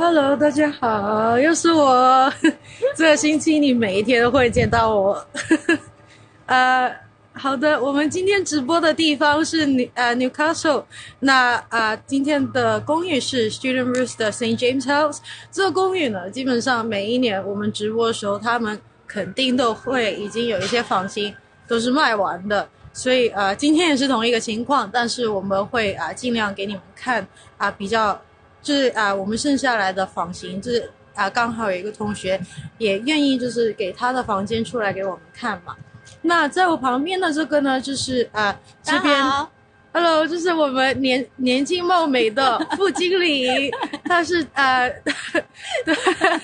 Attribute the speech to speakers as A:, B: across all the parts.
A: Hello，大家好，又是我。这个星期你每一天都会见到我。好的，我们今天直播的地方是Newcastle。那今天的公寓是 Student Roost 的 St. James House。这个公寓呢，基本上每一年我们直播的时候，他们肯定都会已经有一些房型都是卖完的。所以今天也是同一个情况，但是我们会尽量给你们看比较。就是我们剩下来的房型，就是刚好有一个同学也愿意就是给他的房间出来给我们看嘛。那在我旁边的这个呢，就是这边 ，Hello， 就是我们年轻貌美的副经理，他是对，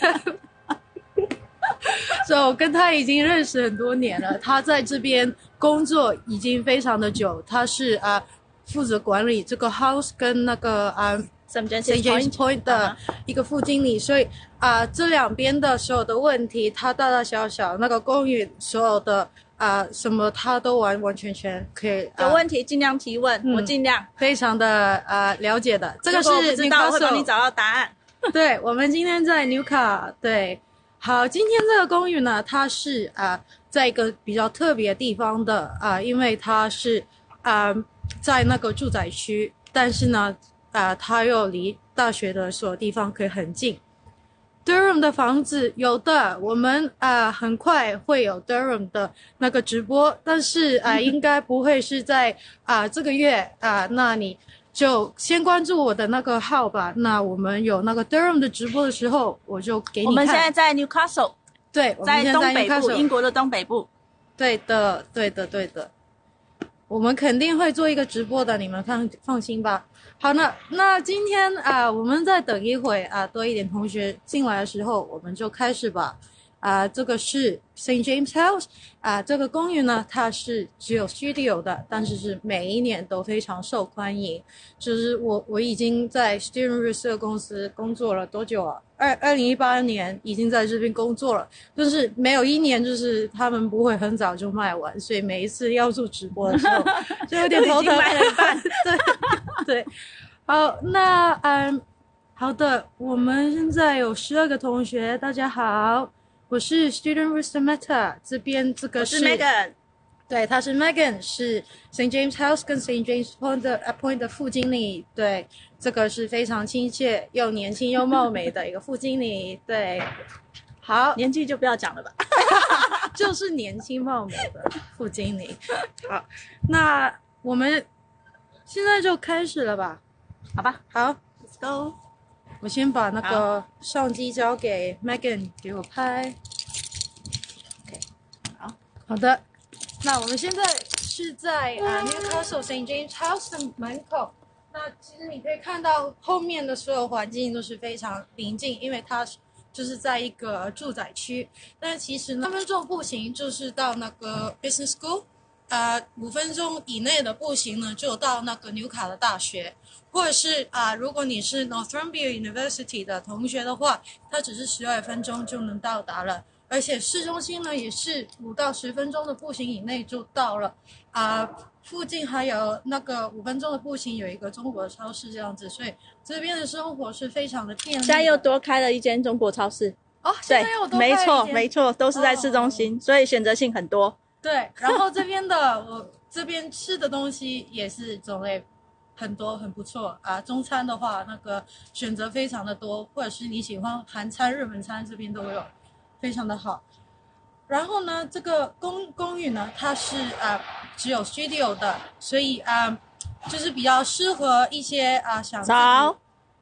A: 所以我跟他已经认识很多年了。他在这边工作已经非常的久，他是负责管理这个 house 跟那个St. James Point 的一个副经理，所以这两边的所有的问题，他大大小小那个公寓所有的什么，他都完完全全可以
B: 有问题尽量提问，我尽量
A: 非常的了解的。这个是
B: Newcastle， 会帮你找到答案。
A: 对，我们今天在 Newcastle， 对，好，今天这个公寓呢，它是在一个比较特别的地方的因为它是在那个住宅区，但是呢。它又离大学的所有地方可以很近。Durham 的房子有的，我们很快会有 Durham 的那个直播，但是应该不会是在这个月那你就先关注我的那个号吧。那我们有那个 Durham 的直播的时候，我就给你看。
B: 我们现在在 Newcastle，
A: 对，我们现在在
B: 东北部，英国的东北部。
A: 对的，对的，对的。我们肯定会做一个直播的，你们放心吧。好，那今天我们再等一会多一点同学进来的时候，我们就开始吧。这个是 St. James House 这个公寓呢，它是只有 studio 的，但是每一年都非常受欢迎。就是我已经在 Student Roost 这个公司工作了多久啊？2018年已经在这边工作了，就是没有一年就是他们不会很早就卖完，所以每一次要做直播的时候就有点头疼。
B: 卖了一半。
A: 对，好，那好的，我们现在有12个同学，大家好。我是 Student Roost Meta， 这边这个是
B: Megan，
A: 对，他是 Megan， 是 St. James House 跟 St. James Point 的副经理，对，这个是非常亲切又年轻又貌美的一个副经理，对，好，
B: 年纪就不要讲了吧，
A: 就是年轻貌美的副经理。好，那我们现在就开始了吧？
B: 好吧，
A: 好
B: ，Let's go。
A: 我先把那个相机交给 Megan 给我拍。OK， 好的。那我们现在是在Newcastle St. James House 的门口。那其实你可以看到后面的所有环境都是非常临近，因为它就是在一个住宅区。但其实呢，3分钟步行就是到那个 Business School。5分钟以内的步行呢，就到那个纽卡的大学，或者是如果你是 Northumbria University 的同学的话，它只是12分钟就能到达了，而且市中心呢也是5到10分钟的步行以内就到了。附近还有那个5分钟的步行有一个中国超市这样子，所以这边的生活是非常的便利的。
B: 现在又多开了一间中国超市
A: 哦，现在又多开了一间，
B: 没错，都是在市中心，所以选择性很多。
A: 对，然后这边的我这边吃的东西也是种类很多，很不错中餐的话，那个选择非常的多，或者是你喜欢韩餐、日本餐，这边都有，非常的好。然后呢，这个公寓呢，它是只有 studio 的，所以就是比较适合一些想
B: 早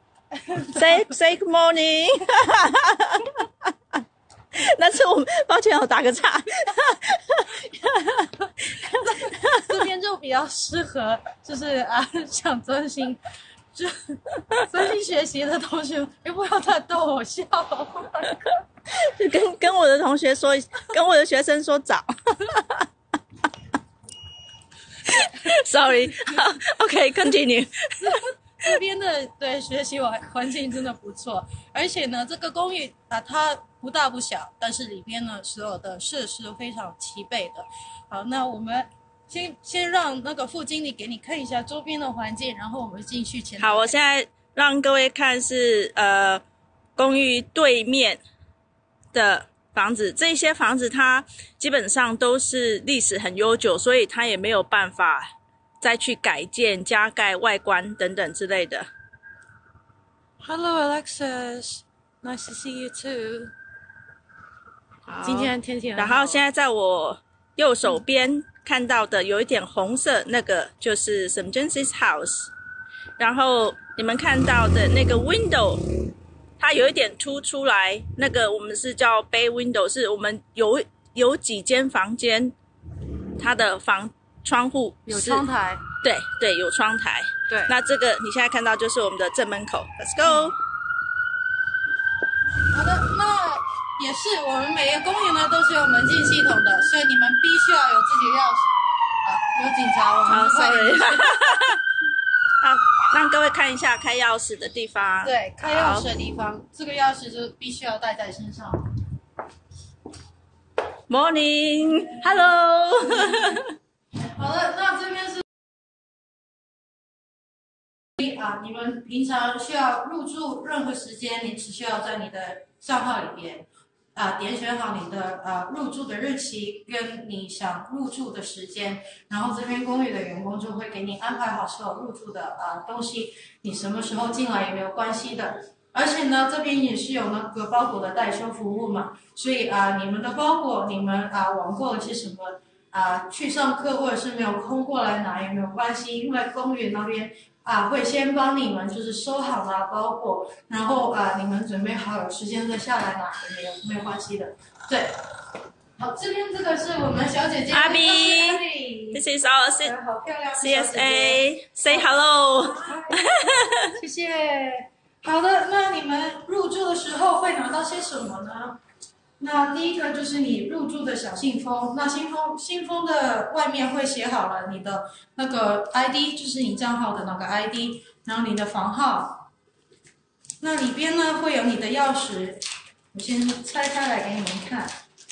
B: ，say good morning 。那次我们抱歉，我打个岔。
A: 这边就比较适合，就是想专心学习的同学，不要太逗我笑。
B: 就跟我的同学说，跟我的学生说早。Sorry， OK， continue。
A: 这边的对学习环境真的不错，而且呢，这个公寓它不大不小，但是里边呢所有的设施都非常齐备的。好，那我们先让那个副经理给你看一下周边的环境，然后我们进去前台。
B: 好，我现在让各位看是公寓对面的房子，这些房子它基本上都是历史很悠久，所以它也没有办法再去改建、加盖外观等等之类的。
A: Hello Alexis, nice to see you too. 今天天气很好。
B: 然后现在在我右手边看到的有一点红色，那个就是 St. James's House。然后你们看到的那个 window， 它有一点凸出来，那个我们是叫 bay window， 是我们有几间房间，它的窗户
A: 有窗台。
B: 对对，有窗台。
A: 对，
B: 那这个你现在看到就是我们的正门口。Let's go。
A: 好的，那也是我们每个公寓呢都是有门禁系统的，所以你们必须要有自己的钥匙。有警察，我们
B: sorry。好，让各位看一下开钥匙的地方。
A: 对，开钥匙的地方，这个钥匙就必须要带在身上。
B: Morning， Hello。
A: 好的，那这边是你们平常需要入住任何时间，你只需要在你的账号里边点选好你的入住的日期跟你想入住的时间，然后这边公寓的员工就会给你安排好所有入住的东西，你什么时候进来也没有关系的。而且呢，这边也是有那个包裹的代收服务嘛，所以你们的包裹你们网购了些什么去上课或者是没有空过来拿也没有关系，因为公寓那边会先帮你们就是收好了包裹，然后你们准备好有时间再下来拿也没有关系的。对，好，这边这个是我们小姐姐
B: 阿比 ，This is our
A: 好漂亮
B: CSA，Say hello。
A: 谢谢。好的，那你们入住的时候会拿到些什么呢？那第一个就是你入住的小信封，那信封的外面会写好了你的那个 ID， 就是你账号的那个 ID， 然后你的房号。那里边呢会有你的钥匙，我先拆开来给你们看。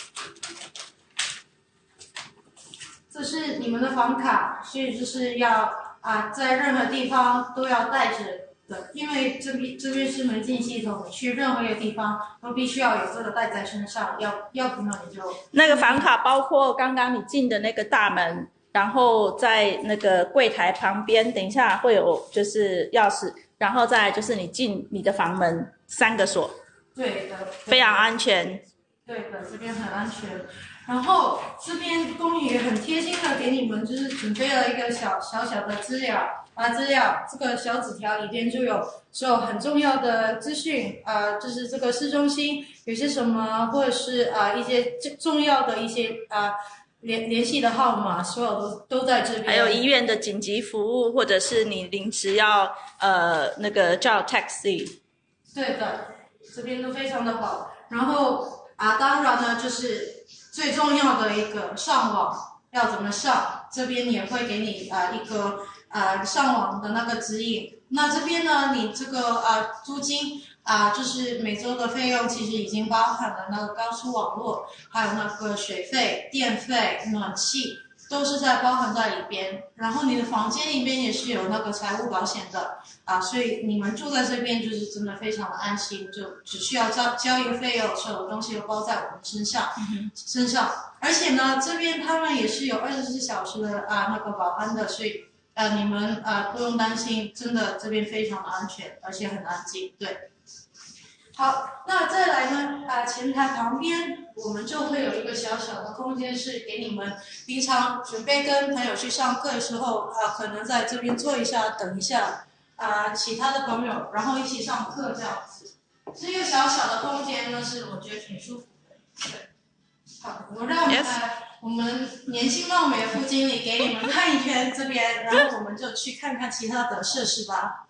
A: 这是你们的房卡，所以就是要在任何地方都要带着。因为这边是门禁系统，你去任何一个地方都必须要有这个带在身上，要不呢你就
B: 那个房卡包括刚刚你进的那个大门，然后在那个柜台旁边，等一下会有就是钥匙，然后再来就是你进你的房门3个锁，
A: 对的，
B: 非常安全。
A: 对的，这边很安全。然后这边公寓也很贴心的给你们就是准备了一个小的资料。这个小纸条里边就有所有很重要的资讯，就是这个市中心有些什么，或者是一些重要的一些联系的号码，所有都在这边。还
B: 有医院的紧急服务，或者是你临时要那个叫 taxi。
A: 对的，这边都非常的好。然后当然呢，就是最重要的一个上网要怎么上，这边也会给你一个。上网的那个指引，那这边呢，你这个租金就是每周的费用其实已经包含了那个高速网络，还有那个水费、电费、暖气都是在包含在里边。然后你的房间里边也是有那个财务保险的所以你们住在这边就是真的非常的安心，就只需要交一个费用，所有东西都包在我们身上。而且呢，这边他们也是有24小时的那个保安的，所以。你们不用担心，真的这边非常的安全，而且很安静。对，好，那再来呢？前台旁边我们就会有一个小小的空间，是给你们平常准备跟朋友去上课的时候可能在这边坐一下，等一下其他的朋友，然后一起上课这样子。这个小小的空间呢，是我觉得挺舒服的。对，好，我们年轻貌美的副经理给你们看一圈这边，然后我们就去看看其他的设施吧。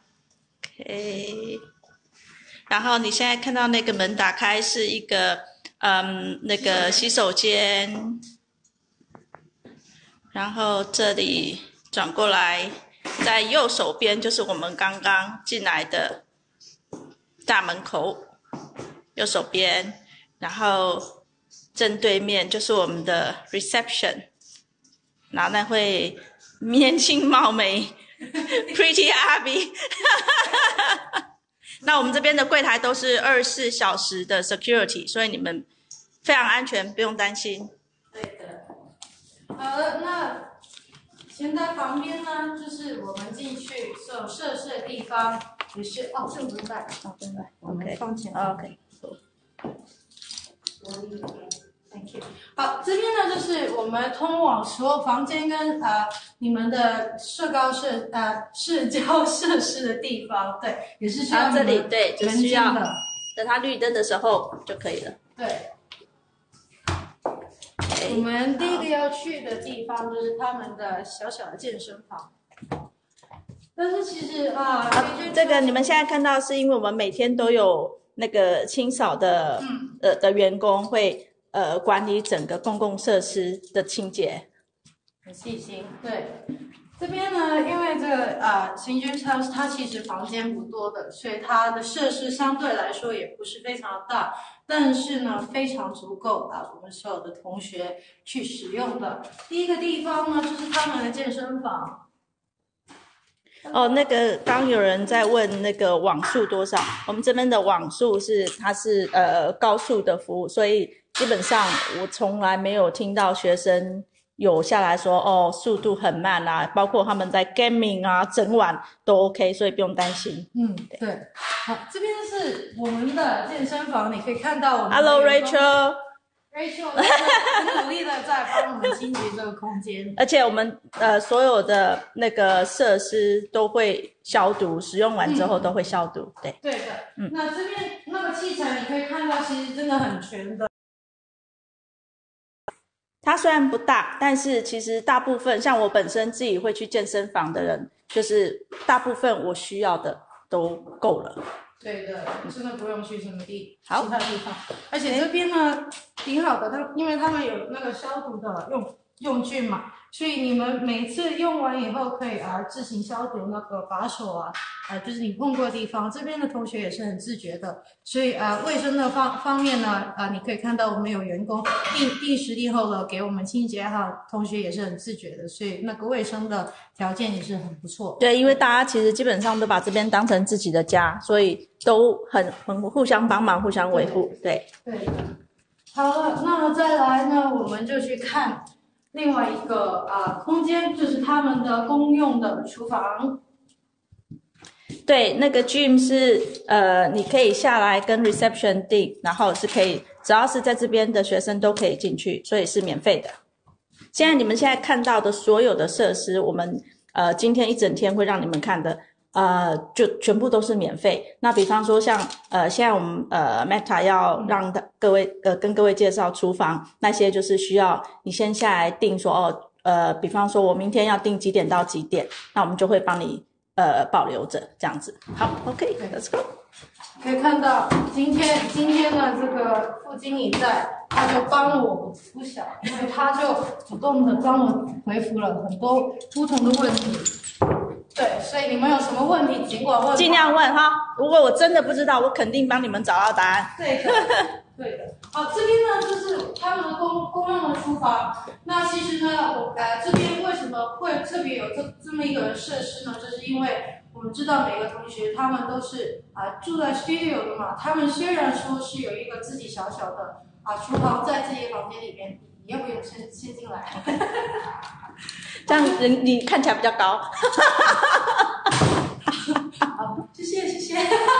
B: OK， 然后你现在看到那个门打开是一个那个洗手间，然后这里转过来，在右手边就是我们刚刚进来的大门口，右手边，然后正对面就是我们的 reception， 然后那会年轻貌美 pretty Abby 那我们这边的柜台都是24小时的 security， 所以你们非常安全，不用担心。
A: 对的。好了，那前台旁边呢，就是我们进去所有设施的地方，也是哦，这个不用带，哦，不用带，我们放前台。
B: OK。
A: Thank you。好，这边呢就是我们通往所有房间跟你们的社交设施的地方，对，也是需要
B: 这里对，就需要
A: 的。
B: 等它绿灯的时候就可以了。
A: 对。我们第一个要去的地方就是他们的小小的健身房。但是其实
B: 这个你们现在看到是因为我们每天都有那个清扫的的员工会管理整个公共设施的清洁，
A: 很细心。对，这边呢，因为这个St. James House 它其实房间不多的，所以它的设施相对来说也不是非常的大，但是呢非常足够我们所有的同学去使用的。第一个地方呢就是他们的健身房。
B: 哦，那个刚有人在问那个网速多少，我们这边的网速它是高速的服务，所以基本上我从来没有听到学生有下来说速度很慢啊，包括他们在 gaming 啊整晚都 OK， 所以不用担心。
A: 对。好，这边是我们的健身房，你可以看到我们的
B: Hello Rachel。Rachel
A: 很努力的在帮我们清洁这个空间，
B: 而且我们所有的那个设施都会消毒，使用完之后都会消毒。
A: 对的。那这边那个器材你可以看到，其实真的很全的。
B: 它虽然不大，但是其实大部分像我本身自己会去健身房的人，就是大部分我需要的都够了。
A: 对的，真的不用去什么其他地方。而且这边呢挺好的，因为他们有那个消毒的用具嘛，所以你们每次用完以后可以自行消毒那个把手就是你碰过的地方。这边的同学也是很自觉的，所以卫生的方面呢你可以看到我们有员工定时定候的给我们清洁好，同学也是很自觉的，所以那个卫生的条件也是很不错。
B: 对，因为大家其实基本上都把这边当成自己的家，所以都很互相帮忙，互相维护。对。
A: 好了，那么再来呢，我们就去看另外一个空间，就是他们的公用的厨房。
B: 对，那个 gym 是你可以下来跟 reception 订，然后是可以只要是在这边的学生都可以进去，所以是免费的。你们现在看到的所有的设施，我们今天一整天会让你们看的就全部都是免费。那比方说像现在我们Meta 要让各位跟各位介绍厨房，那些就是需要你先下来订说比方说我明天要订几点到几点，那我们就会帮你保留着这样子。好 ，OK， let's go。
A: 可以看到今天的这个副经理在，他就帮了我不小，因为他就主动的帮我回复了很多不同的问题。对，所以你们有什么问题尽管问，
B: 尽量问哈。如果我真的不知道，我肯定帮你们找到答案。
A: 对的，对的。好，这边呢就是他们的公用的厨房。那其实呢，这边为什么会特别有这么一个设施呢？就是因为我们知道每个同学他们都是住在 studio 的嘛，他们虽然说是有一个自己小小的厨房在自己的房间里面，你要不要先进来？
B: 这样你看起来比较高。
A: 好，谢谢。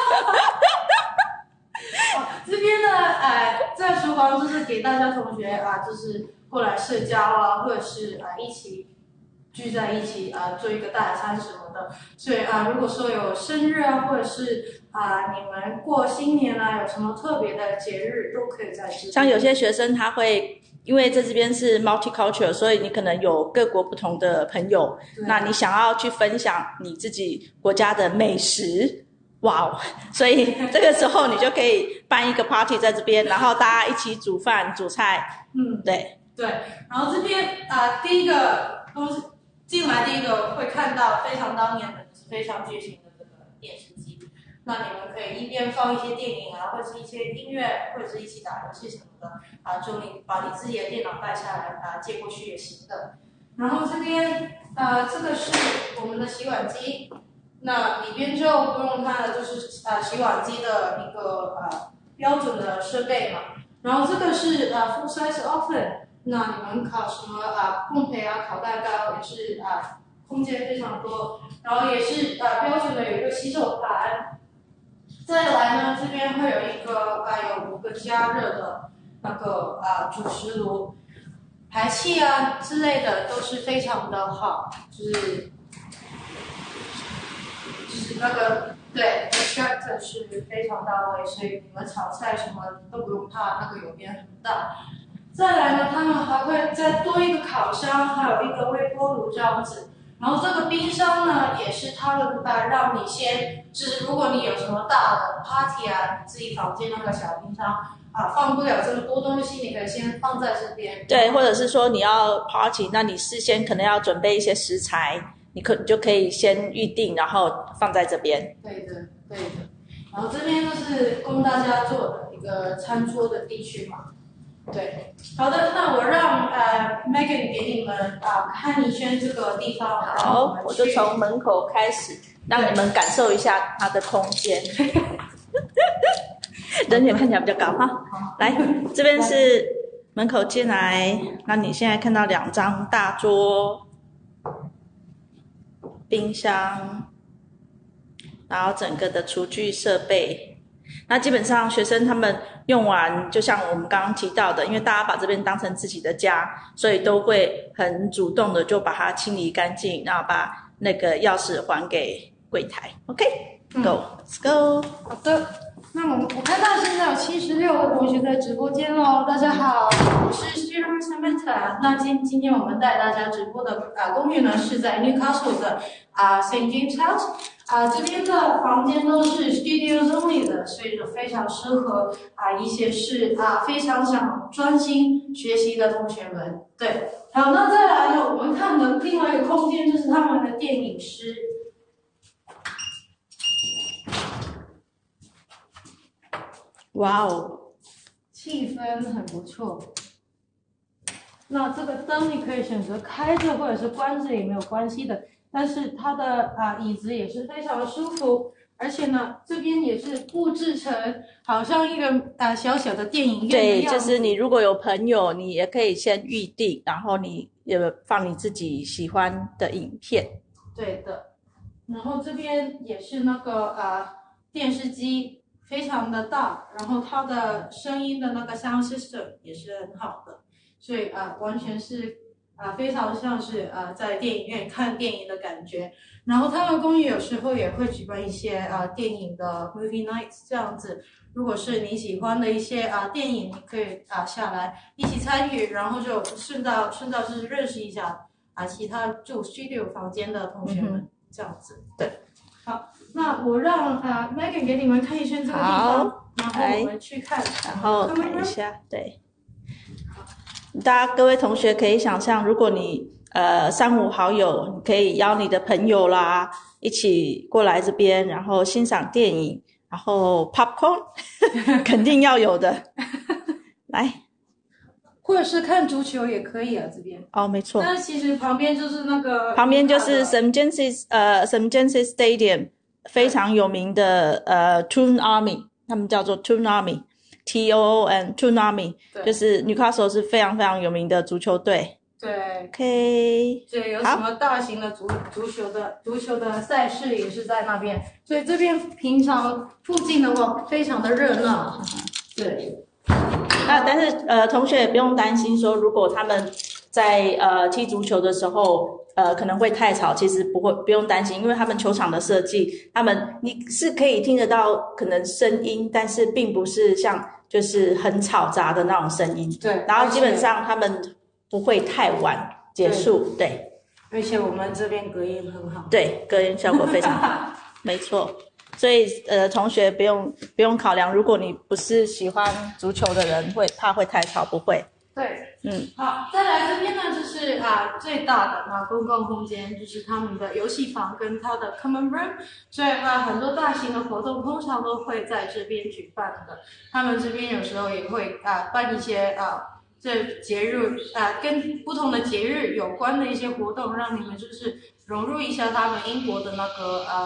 A: 好，这边呢，在厨房就是给大家同学就是过来社交或者是一起聚在一起做一个大餐什么的。所以如果说有生日或者是你们过新年有什么特别的节日，都可以在这边。
B: 像有些学生他会。因为在这边是 multicultural， 所以你可能有各国不同的朋友，那你想要去分享你自己国家的美食，哇哦！所以这个时候你就可以办一个 party 在这边，然后大家一起煮饭煮菜。对。
A: 然后这边第一个东西进来，第一个会看到非常当年的，就是非常巨型的这个电视机。那你们可以一边放一些电影或者是一些音乐，或者是一起打游戏什么的就你把你自己的电脑带下来接过去也行的。然后这边这个是我们的洗碗机， 那里边就不用看了，就是洗碗机的一个标准的设备嘛。然后这个是full size oven， 那你们烤什么烘焙烤蛋糕也是空间非常多，然后也是标准的有一个洗手盘。再来呢，这边会有一个有5个加热的那个主食炉，排气之类的都是非常的好，就是那个对 extractor 是非常到位，所以你们炒菜什么都不用怕那个油烟很大。再来呢，他们还会再多一个烤箱，还有一个微波炉这样子。然后这个冰箱呢，也是他们让你先，就是如果你有什么大的 party 自己房间那个小冰箱放不了这么多东西，你可以先放在这边。
B: 对，或者是说你要 party， 那你事先可能要准备一些食材，你就可以先预定，然后放在这边。
A: 对的，对的。然后这边就是供大家做的一个餐桌的地区嘛。对，好的，那我让Megan 给你们看一圈这个地方。
B: 好，我就从门口开始，让你们感受一下它的空间。人脸看起来比较高哈。来，这边是门口进来，那你现在看到2张大桌、冰箱，然后整个的厨具设备。那基本上学生他们用完，就像我们刚刚提到的，因为大家把这边当成自己的家，所以都会很主动的就把它清理干净，然后把那个钥匙还给柜台。OK，Go，Let's go。
A: 好的，那我看到现在有76位同学在直播间喽。大家好，我是 Student Samantha。那今天我们带大家直播的公寓呢是在 Newcastle 的St. James House。这边的房间都是 studios only 的，所以就非常适合一些是非常想专心学习的同学们。对，好，那再来呢，我们看的另外一个空间就是他们的电影室。
B: 哇哦，
A: 气氛很不错。那这个灯你可以选择开着或者是关着也没有关系的。但是它的椅子也是非常的舒服，而且呢，这边也是布置成好像一个小小的电影院的样子。对，
B: 就是你如果有朋友，你也可以先预定，然后你也放你自己喜欢的影片。
A: 对的，然后这边也是那个电视机非常的大，然后它的声音的那个 sound system 也是很好的，所以完全是。非常像是在电影院看电影的感觉。然后他们公寓有时候也会举办一些电影的 movie nights 这样子。如果是你喜欢的一些电影，你可以下来一起参与，然后就顺道就是认识一下其他住 studio 房间的同学们这样子。对，好，那我让Megan 给你们看一圈这个地方，然后我们去看，
B: 然后看一下，对。各位同学可以想象，如果你3、5好友，你可以邀你的朋友啦，一起过来这边，然后欣赏电影，然后 popcorn 肯定要有的。来，
A: 或者是看足球也可以这边。
B: 哦，没错。
A: 但其实旁边就是那个，
B: 旁边就是 St. James's Stadium 非常有名的Toon Army， 他们叫做 Toon Army。TOON Toon Army 就是 Newcastle 是非常非常有名的足球队。
A: 对
B: ，OK，
A: 对，有什么大型的足球的赛事也是在那边，所以这边平常附近的话非常的热闹。对，
B: 但是同学也不用担心说，如果他们在踢足球的时候可能会太吵，其实不用担心，因为他们球场的设计，你是可以听得到可能声音，但是并不是像就是很吵杂的那种声音。
A: 对，
B: 然后基本上他们不会太晚结束。对，
A: 而且我们这边隔音很好。
B: 对，隔音效果非常好。没错，所以同学不用考量，如果你不是喜欢足球的人，怕会太吵，不会。
A: 对，好，再来这边呢，就是最大的公共空间，就是他们的游戏房跟它的 common room， 所以很多大型的活动通常都会在这边举办的。他们这边有时候也会办一些这节日跟不同的节日有关的一些活动，让你们就是融入一下他们英国的那个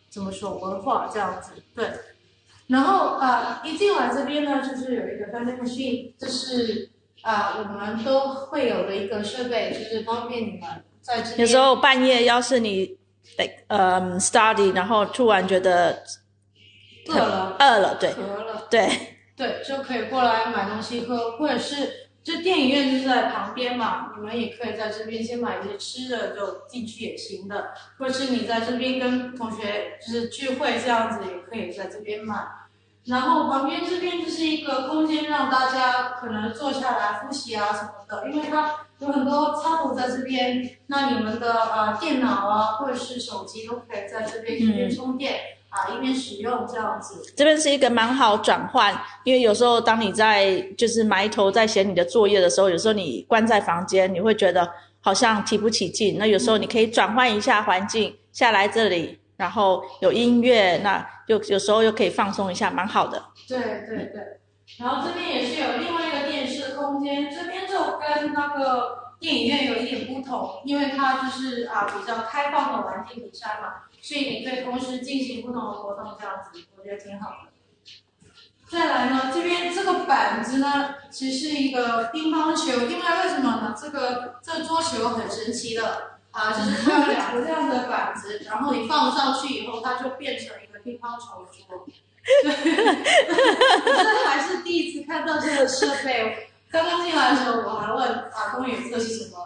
A: 怎么说文化这样子，对。然后一进来这边呢，就是有一个 vending machine， 这是我们都会有的一个设备，就是方便你们在这边。
B: 有时候半夜要是你study， 然后突然觉得饿了，对，
A: 渴了，
B: 对，
A: 就可以过来买东西喝，或者是就电影院就在旁边嘛，你们也可以在这边先买一些吃的就进去也行的，或者是你在这边跟同学就是聚会这样子，也可以在这边买。然后旁边这边就是一个空间，让大家可能坐下来复习啊什么的，因为它有很多插头在这边，那你们的电脑啊或者是手机都可以在这边一边充电。一边使用这样子，
B: 这边是一个蛮好转换，因为有时候当你在就是埋头在写你的作业的时候，有时候你关在房间，你会觉得好像提不起劲。那有时候你可以转换一下环境，下来这里，然后有音乐，那有时候又可以放松一下，蛮好的。
A: 对。然后这边也是有另外一个电视空间，这边就跟那个电影院有一点不同，因为它就是比较开放的环境底下嘛。所以你可以同时进行不同的活动，这样子我觉得挺好的。再来呢，这边这个板子呢，其实是一个乒乓球，因为什么呢？这桌球很神奇的就是它有2个这样的板子，然后你放上去以后，它就变成一个乒乓球桌。对，这还是第一次看到这个设备。刚刚进来的时候，我还问公园这是什么？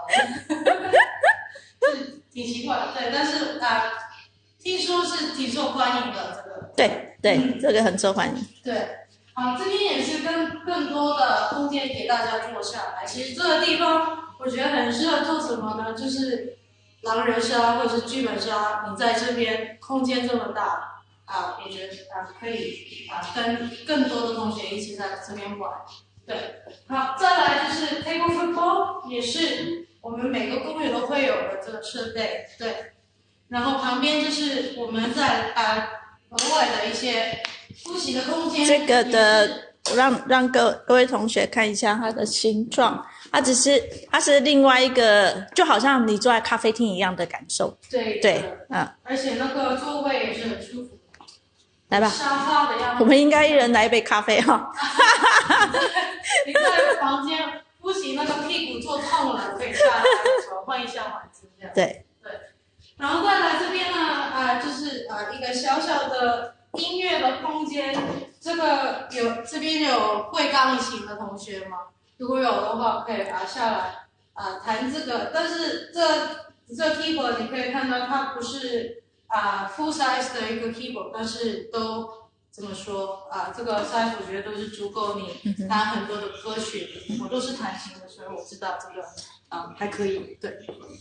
A: 是挺奇怪的，对，但是听说是挺受欢迎的，这个。
B: 对，这个很受欢迎。
A: 对，这边也是更多的空间给大家坐下来。其实这个地方我觉得很适合做什么呢？就是狼人杀或者是剧本杀，你在这边空间这么大我觉得可以跟更多的同学一起在这边玩。对，好，再来就是 table football， 也是我们每个公园都会有的这个设备。对。然后旁边就是我们在额外的一些复习的空间。
B: 这个的让各位同学看一下它的形状，它是另外一个，就好像你坐在咖啡厅一样的感受。
A: 对，而且那个座位也是很舒服。
B: 来吧，
A: 沙发的样子。
B: 我们应该一人来一杯咖啡哈。
A: 你在房间复习那个屁股坐痛了，可以下来转换一下环境这样。
B: 对。
A: 然后再来这边呢，就是一个小小的音乐的空间。这边有会钢琴的同学吗？如果有的话，可以下来弹这个。但是这 keyboard 你可以看到，它不是full size 的一个 keyboard， 但是都怎么说这个 size 我觉得都是足够你弹很多的歌曲。我都是弹琴的，所以我知道这个还可以。对，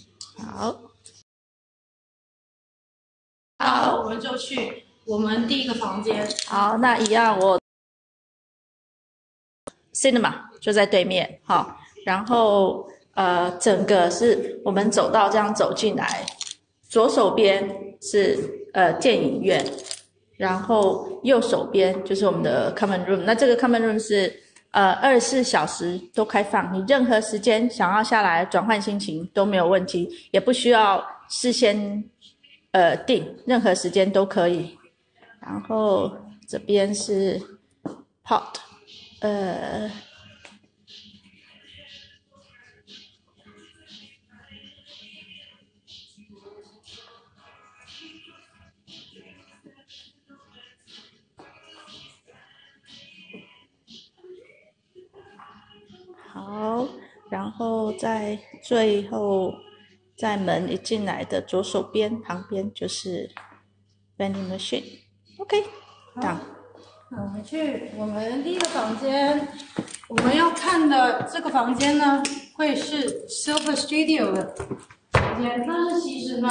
A: 好，我们就去我们第一个房间。
B: 好，那一样我 cinema 就在对面，好，然后整个是我们走到这样走进来，左手边是电影院，然后右手边就是我们的 common room。那这个 common room 是24小时都开放，你任何时间想要下来转换心情都没有问题，也不需要事先定，任何时间都可以。然后这边是 pot， 好，然后在最后，在门一进来的左手边旁边就是 vending machine。OK，
A: 好，我们去我们第一个房间。我们要看的这个房间呢，会是 Silver Studio 的房间，但是其实呢，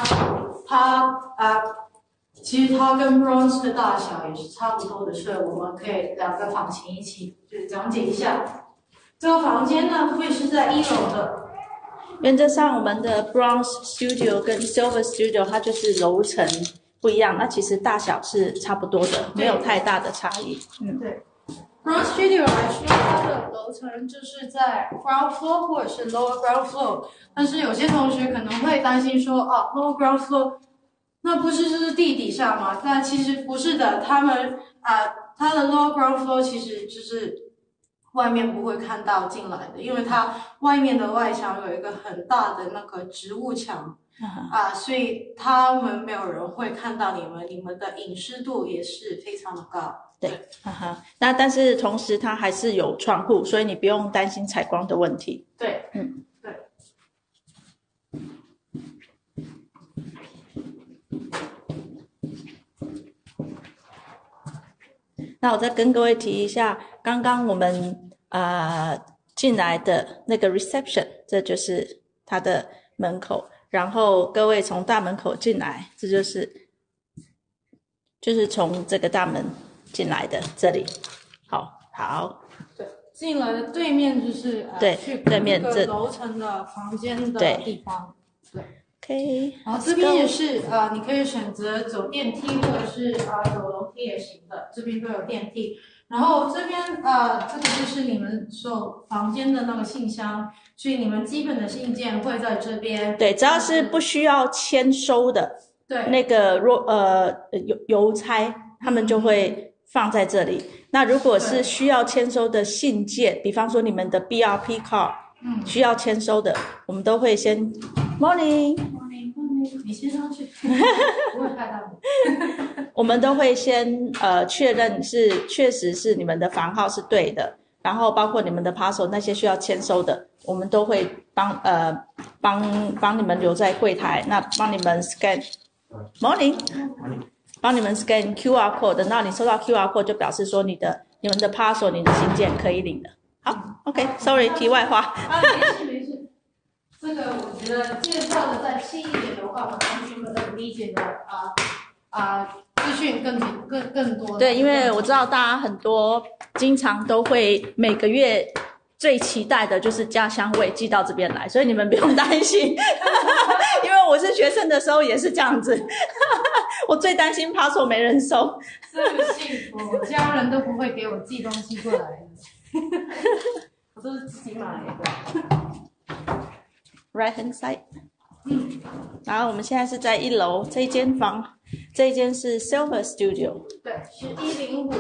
A: 其实它跟 Bronze 的大小也是差不多的，所以我们可以2个房型一起就讲解一下。这个房间呢，会是在1楼的。
B: 原则上，我们的 Bronze Studio 跟 Silver Studio 它就是楼层不一样，那其实大小是差不多的，没有太大的差异。
A: 对。Bronze Studio 来说，它的楼层就是在 ground floor 或者是 lower ground floor， 但是有些同学可能会担心说，lower ground floor 那不是就是地底下吗？但其实不是的，他们它的 lower ground floor 其实就是外面不会看到进来的，因为它外面的外墙有一个很大的那个植物墙所以他们没有人会看到你们的隐私度也是非常的高。
B: 对，那但是同时它还是有窗户，所以你不用担心采光的问题。
A: 对，对。
B: 那我再跟各位提一下，刚刚我们进来的那个 reception， 这就是它的门口。然后各位从大门口进来，这就是从这个大门进来的这里。好，
A: 对，进来的对面就是
B: 对，对面这
A: 楼层的房间的地方。对。
B: OK，
A: 然后这边也是你可以选择走电梯或者是走楼梯也行的，这边都有电梯。然后这边这个就是你们所房间的那个信箱，所以你们基本的信件会在这边。
B: 对，只要是不需要签收的，
A: 对，
B: 那个邮差他们就会放在这里。那如果是需要签收的信件，比方说你们的 BRP card，需要签收的，我们都会先 morning，
A: 你先上去，不会拍到你。
B: 我们都会先确认确实是你们的房号是对的，然后包括你们的 parcel 那些需要签收的，我们都会帮你们留在柜台，那帮你们 scan morning， 帮你们 scan QR code， 那你收到 QR code 就表示说你们的 parcel 你的信件可以领了。好 ，OK，sorry， 题外话。
A: 没事。这个我觉得介绍的再细一点的话，同学们能理解的资讯更多。
B: 对，因为我知道大家很多经常都会每个月最期待的就是家乡味寄到这边来，所以你们不用担心。因为我是学生的时候也是这样子，我最担心 parcel 没人收。
A: 这么幸福，家人都不会给我寄东西过来的。我都是自己买的。
B: Right hand side。然后我们现在是在1楼这一间房，这一间是 Silver Studio。
A: 对，是105。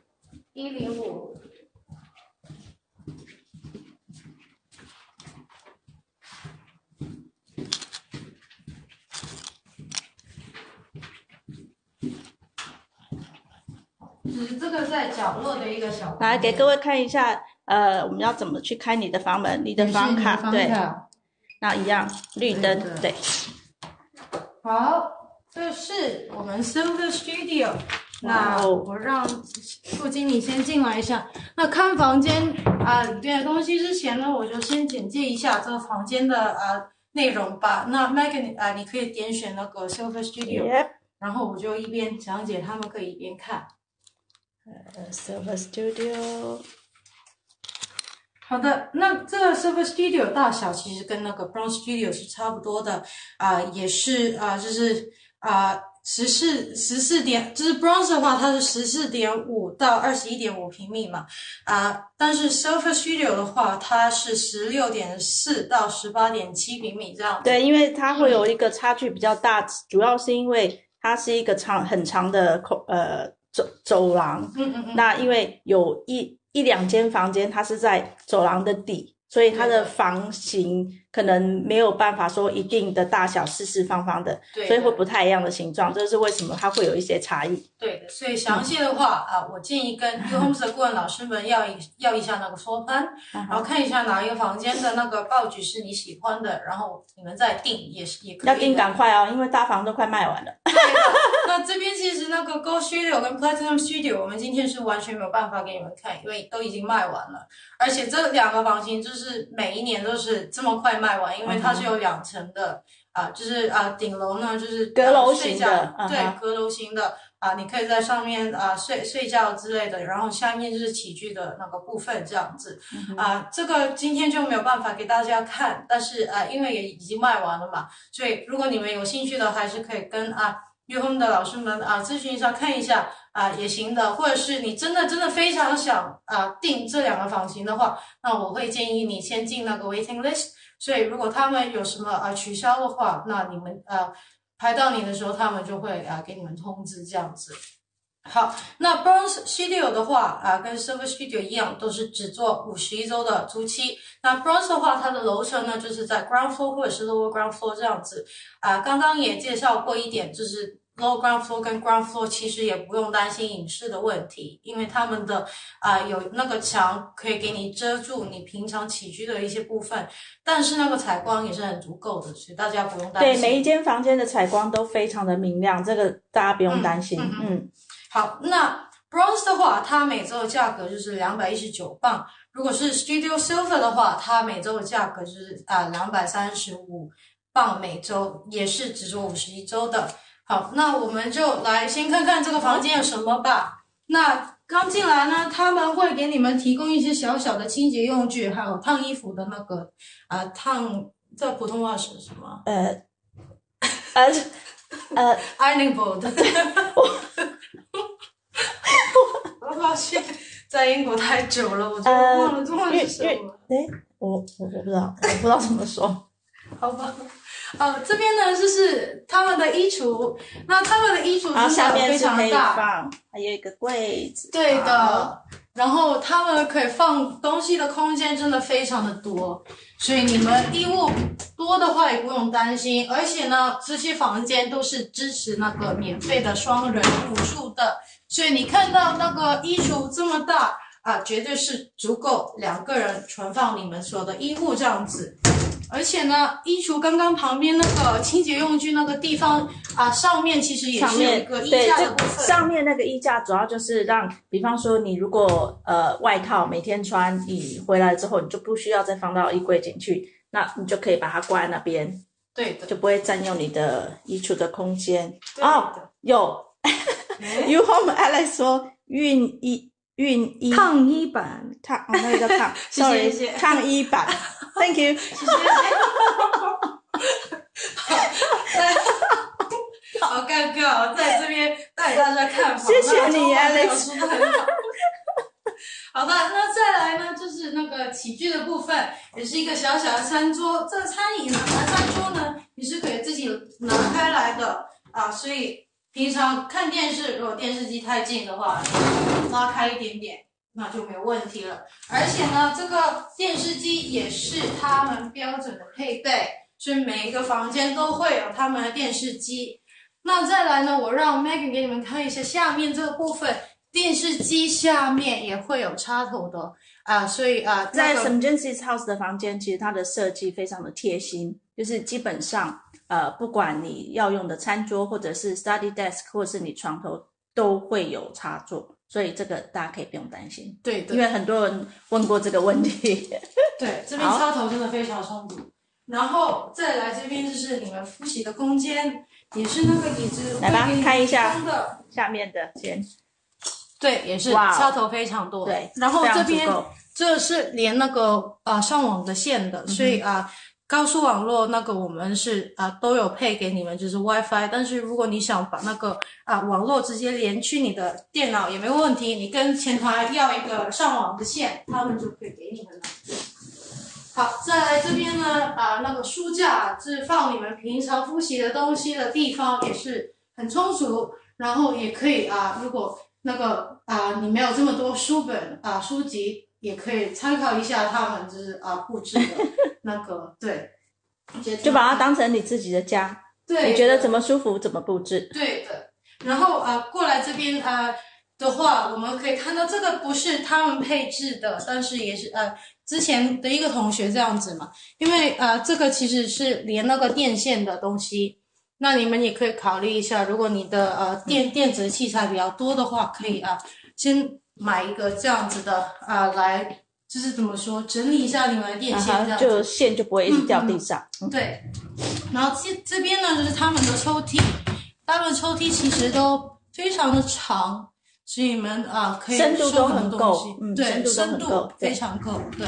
A: 就是这个在角落的一个小房间。
B: 来给各位看一下，我们要怎么去开你的房门，你的房卡，对，那一样绿灯，对。
A: 好，这是我们 Silver Studio。那我让副经理先进来一下。那看房间里边的东西之前呢，我就先简介一下这个房间的内容吧。那 Megan 你可以点选那个 Silver Studio， 然后我就一边讲解，他们可以一边看。
B: Silver Studio。
A: 好的，那这个 Silver Studio 大小其实跟那个 Bronze Studio 是差不多的，也是就是14点，就是 Bronze 的话，它是14.5到21.5平米嘛，但是 Silver Studio 的话，它是16.4到18.7平米这样子。
B: 对，因为它会有一个差距比较大，主要是因为它是一个很长的走廊，那因为有一两间房间它是在走廊的底，所以它的房型可能没有办法说一定的大小四四方方的，所以会不太一样的形状，这是为什么它会有一些差异。
A: 对的，所以详细的话我建议跟 Homes 的顾问老师们要一下那个floor plan，然后看一下哪一个房间的那个报纸是你喜欢的，然后你们再订也可以的。
B: 要订赶快哦，因为大房都快卖完了。
A: 对的，那这边其实那个 Gold Studio 跟 Platinum Studio 我们今天是完全没有办法给你们看，因为都已经卖完了，而且这两个房型就是每一年都是这么快卖完，因为它是有2层的就是顶楼呢就是
B: 阁楼型的，
A: 对，阁楼型的你可以在上面睡觉之类的，然后下面就是起居的那个部分这样子这个今天就没有办法给大家看，但是因为也已经卖完了嘛，所以如果你们有兴趣的，还是可以跟Home 的老师们咨询一下看一下也行的，或者是你真的非常想订这两个房型的话，那我会建议你先进那个 waiting list， 所以如果他们有什么取消的话，那你们排到你的时候，他们就会给你们通知这样子。好，那 Bronze Studio 的话跟 Silver Studio 一样，都是只做51周的租期。那 Bronze 的话，它的楼层呢就是在 Ground Floor 或者是 Lower Ground Floor 这样子。刚刚也介绍过一点，就是 Lower Ground Floor 跟 Ground Floor 其实也不用担心隐私的问题，因为他们的有那个墙可以给你遮住你平常起居的一些部分，但是那个采光也是很足够的，所以大家不用担心。
B: 对，每一间房间的采光都非常的明亮，这个大家不用担心。
A: 好，那 Bronze 的话，它每周的价格就是219磅。如果是 Studio Silver 的话，它每周的价格就是235磅每周，也是只做51周的。好，那我们就来先看看这个房间有什么吧。那刚进来呢，他们会给你们提供一些小小的清洁用具，还有烫衣服的那个这普通话是什么？ironing board。我发现在英国太久了，我就忘了中文是什么。
B: 我不知道，我不知道怎么说。
A: 好吧。这边呢就是他们的衣橱，那他们的衣橱真的非常大，
B: 还有一个柜子。
A: 对的，然后他们可以放东西的空间真的非常的多，所以你们衣物多的话也不用担心。而且呢，这些房间都是支持那个免费的双人补助的，所以你看到那个衣橱这么大绝对是足够2个人存放你们所有的衣物这样子。而且呢，衣橱刚刚旁边那个清洁用具那个地方上面其实也是有一个衣架的部分。
B: 上面那个衣架主要就是让，比方说你如果外套每天穿，你回来之后你就不需要再放到衣柜进去，那你就可以把它挂在那边。
A: 对的，
B: 就不会占用你的衣橱的空间。有，You Home Alex 说熨衣
A: 烫衣板
B: 那个叫烫，sorry， 烫衣板。Thank you，
A: 谢谢。好尴尬，在这边带大家看房，
B: 谢谢你 Alex。
A: 好的，那再来呢，就是那个起居的部分，也是一个小小的餐桌。这个餐桌呢，你是可以自己拿开来的所以平常看电视，如果电视机太近的话，拉开一点点。那就没有问题了。而且呢，这个电视机也是他们标准的配备，所以每一个房间都会有他们的电视机。那再来呢，我让 Megan 给你们看一下下面这个部分，电视机下面也会有插头的所以
B: 在 St. House 的房间，其实它的设计非常的贴心，就是基本上不管你要用的餐桌或者是 study desk 或者是你床头都会有插座。所以这个大家可以不用担心，
A: 对的，
B: 因为很多人问过这个问题。
A: 对，这边插头真的非常充足。然后再来这边就是你们复习的空间，也是那个椅子。
B: 来吧，看一下下面的先。
A: 对，也是插头非常多。
B: 对，
A: 然后这边这是连那个上网的线的，所以高速网络那个我们是都有配给你们，就是 WiFi。但是如果你想把那个网络直接连去你的电脑也没问题，你跟前台要一个上网的线，他们就可以给你们了。好，再来这边呢那个书架是放你们平常复习的东西的地方，也是很充足。然后也可以如果那个你没有这么多书本书籍，也可以参考一下他们就是布置的那个对，
B: 就把它当成你自己的家，
A: 对，
B: 你觉得怎么舒服怎么布置。
A: 对的。然后过来这边的话，我们可以看到这个不是他们配置的，但是也是之前的一个同学这样子嘛，因为这个其实是连那个电线的东西。那你们也可以考虑一下，如果你的电子器材比较多的话，可以先买一个这样子的来，就是怎么说，整理一下你们的电线，这样子
B: 就线就不会一直掉地上。
A: 对。然后这边呢就是他们的抽屉，他们抽屉其实都非常的长，所以你们可以
B: 深度都很够，
A: 对，深
B: 度
A: 非常够，对。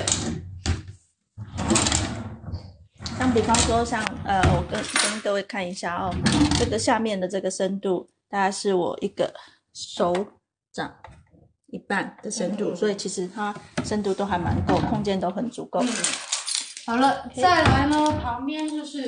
B: 像比方说像我跟各位看一下哦，这个下面的这个深度大概是我一个手掌一半的深度，所以其实它深度都还蛮够，空间都很足够。
A: 好了，再来呢，旁边就是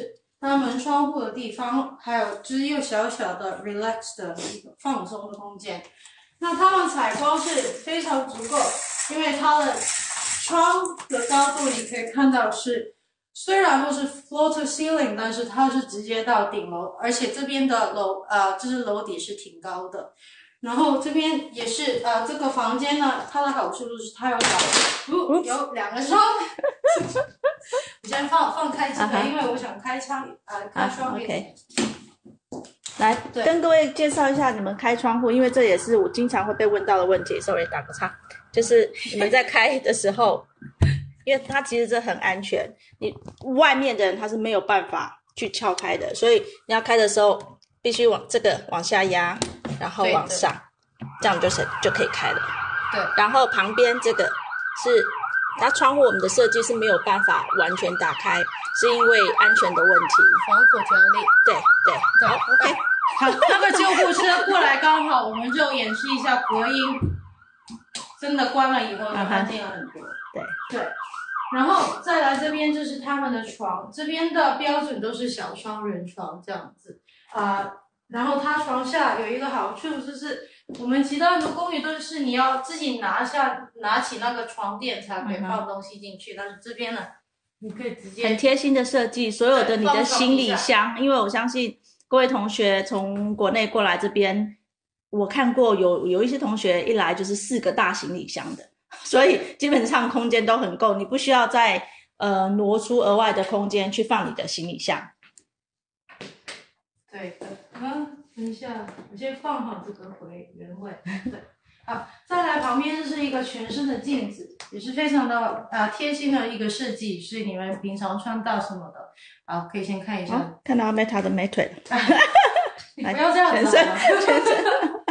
A: 那门窗户的地方，还有就是又小小的 relax 的一个放松的空间。那它们采光是非常足够，因为它的窗的高度你可以看到是，虽然都是 floor to ceiling， 但是它是直接到顶楼，而且这边的就是楼底是挺高的。然后这边也是这个房间呢，它的好处就是它有有2个窗。我先放开这个，因为我想开窗一点。
B: 来跟各位介绍一下你们开窗户，因为这也是我经常会被问到的问题。sorry， 打个岔，就是你们在开的时候，因为它其实这很安全，你外面的人他是没有办法去撬开的，所以你要开的时候必须往下压，然后往上，这样就可以开了。
A: 对，
B: 然后旁边这个是它窗户，我们的设计是没有办法完全打开，是因为安全的问题，
A: 防火条例。
B: 对，好 ，OK。
A: 好，那个救护车过来刚好，我们就演示一下隔音。真的关了以后，就安静了很多。对。然后再来这边就是他们的床，这边的标准都是小双人床这样子然后它床下有一个好处就是，我们其他的公寓都是你要自己拿起那个床垫才可以放东西进去，但是这边呢，你可以直接
B: 很贴心的设计，所有的你的行李箱，因为我相信各位同学从国内过来这边，我看过有一些同学一来就是4个大行李箱的，所以基本上空间都很够，你不需要再挪出额外的空间去放你的行李箱。
A: 对的，等一下，我先放好这个回原位。对，好，再来旁边就是一个全身的镜子，也是非常的贴心的一个设计，所以你们平常穿搭什么的可以先看一下。
B: 看到他的美腿了。
A: 你不要这样子全身。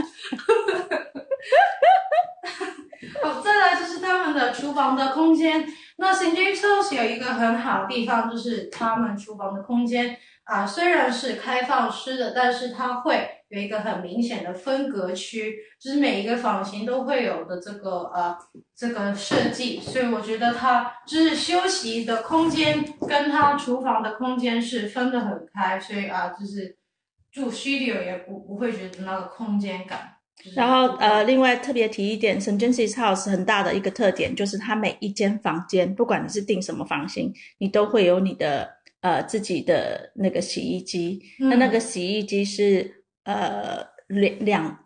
A: 好，再来就是他们的厨房的空间。那 St. James House 有一个很好的地方，就是他们厨房的空间虽然是开放式的，但是它会有一个很明显的分隔区，就是每一个房型都会有的这个设计，所以我觉得它就是休息的空间跟它厨房的空间是分得很开，所以就是住 studio 也不会觉得那个空间感。
B: 然后另外特别提一点 ，St. James House 很大的一个特点就是它每一间房间，不管你是订什么房型，你都会有你的自己的那个洗衣机。那个洗衣机是两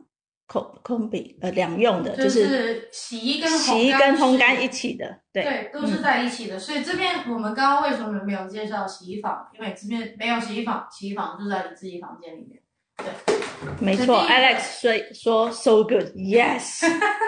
B: 用的，就是
A: 洗衣跟
B: 烘干一起的。
A: 对，都是在一起的。所以这边我们刚刚为什么没有介绍洗衣房？因为这边没有洗衣房，洗衣房就在你自己房间里面。对，
B: 没错 ，Alex 说 so good， yes，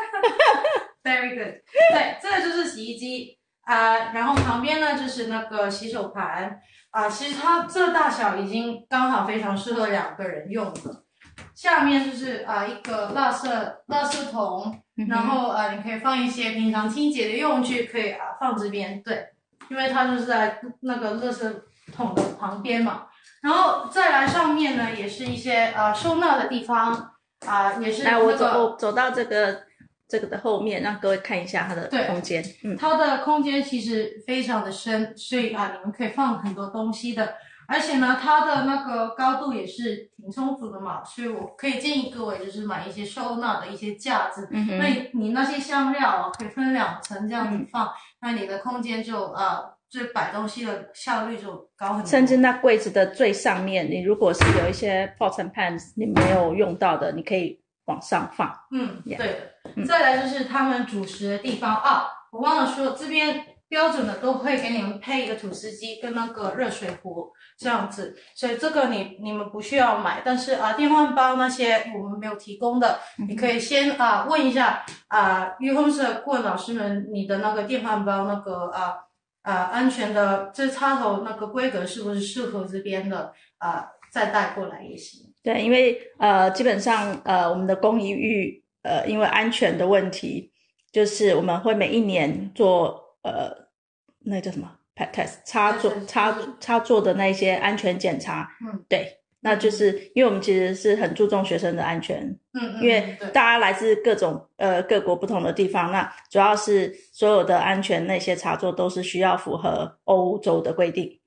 A: very good。对，这个就是洗衣机然后旁边呢就是那个洗手盘其实它这大小已经刚好非常适合2个人用的。下面就是一个垃圾桶，然后你可以放一些平常清洁的用具，可以放这边。对，因为它就是在那个垃圾桶的旁边嘛。然后再来上面呢，也是一些收纳的地方也是。
B: 来，我走到这个的后面，让各位看一下它的空间。
A: 它的空间其实非常的深，所以你们可以放很多东西的。而且呢，它的那个高度也是挺充足的嘛，所以我可以建议各位就是买一些收纳的一些架子。那你那些香料可以分2层这样子放，那你的空间就摆东西的效率就高很多。
B: 甚至那柜子的最上面，你如果是有一些 pots and pans 你没有用到的，你可以往上放。
A: 对的。再来就是他们主食的地方我忘了说，这边标准的都会给你们配一个吐司机跟那个热水壶这样子，所以这个你们不需要买，但是电饭煲那些我们没有提供的，你可以先问一下预后社顾问老师们，你的那个电饭煲那个安全的这插头那个规格是不是适合这边的再带过来也行。
B: 对，因为基本上我们的公寓因为安全的问题，就是我们会每一年做那叫什么 pet test 插座的那些安全检查。对，那就是因为我们其实是很注重学生的安全。因为大家来自各国不同的地方，那主要是所有的安全那些插座都是需要符合欧洲的规定。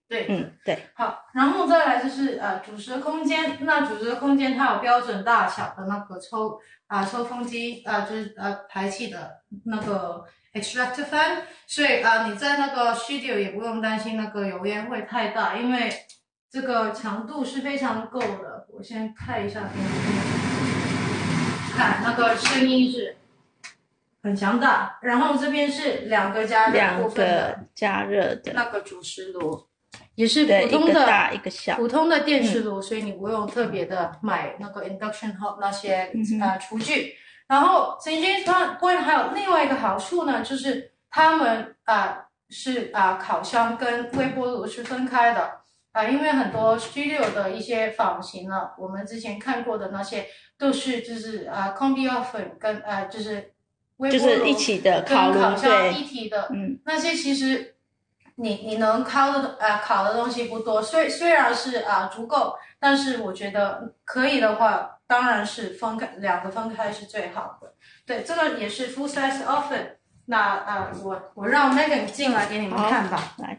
A: 对，
B: 对。
A: 好，然后再来就是主食空间。那主食空间它有标准大小的那个抽风机就是排气的那个 extractor fan， 所以你在那个 studio 也不用担心那个油烟会太大，因为这个强度是非常够的。我先看一下给你看，那个声音是很强大。然后这边是两个加热部分的
B: 加热的
A: 那个主食炉。也是普通的
B: 一个大一个小
A: 普通的电磁炉，所以你不用特别的买那个 induction hot 那些厨具。然后 St. James Point 还有另外一个好处呢，就是他们是烤箱跟微波炉是分开的因为很多 studio 的一些房型呢，我们之前看过的那些都是就是combi oven 跟就是微波炉
B: 就是一起的烤炉，
A: 烤箱一体的，那些其实。你能烤的东西不多，虽然是足够，但是我觉得可以的话，当然是两个分开是最好的。对，这个也是 full size oven。那我让 Megan 进来给你们看吧。
B: 来，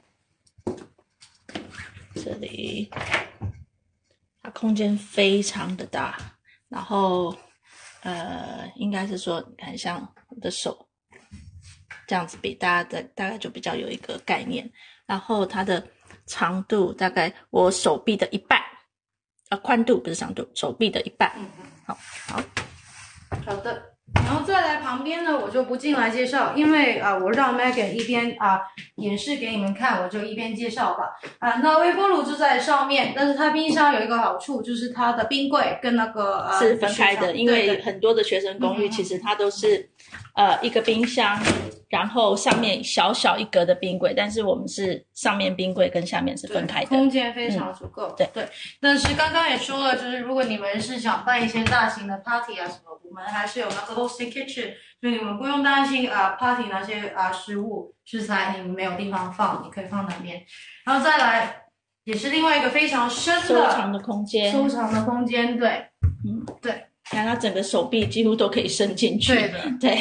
B: 这里它空间非常的大，然后应该是说你看像我的手。这样子比大概就比较有一个概念，然后它的长度大概我手臂的一半，宽度不是长度，手臂的一半。
A: 好的。然后再来旁边呢，我就不进来介绍，因为我让 Megan 一边演示给你们看，我就一边介绍吧。那微波炉就在上面，但是它冰箱有一个好处，就是它的冰柜跟那个
B: 是分开的，因为很多的学生公寓其实它都是一个冰箱。然后上面小小一格的冰柜，但是我们是上面冰柜跟下面是分开的，
A: 空间非常足够。
B: 对。
A: 但是刚刚也说了，就是如果你们是想办一些大型的 party 什么，我们还是有那个 hosting kitchen， 所以你们不用担心party 那些食物食材你们没有地方放，你可以放那边。然后再来也是另外一个非常深的
B: 收藏的空间，
A: 对，对，
B: 看它整个手臂几乎都可以伸进去，
A: 对的，
B: 对。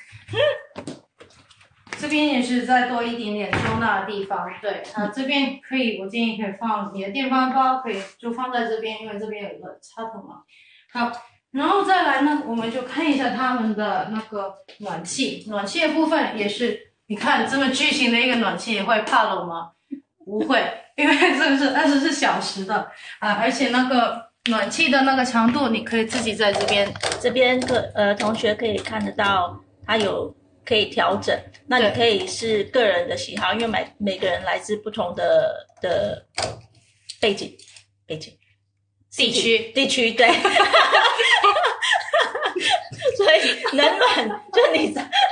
A: 这边也是再多一点点收纳的地方，对，这边我建议可以放你的电饭煲，可以就放在这边，因为这边有一个插头嘛。好，然后再来呢，我们就看一下他们的那个暖气的部分也是，你看这么巨型的一个暖气会怕冷吗？不会，因为这个是24小时的而且那个暖气的那个强度，你可以自己在这边
B: 同学可以看得到，它有。可以调整，那你可以是个人的喜好，因为每个人来自不同的背景
A: 地区
B: 对，所以冷暖就你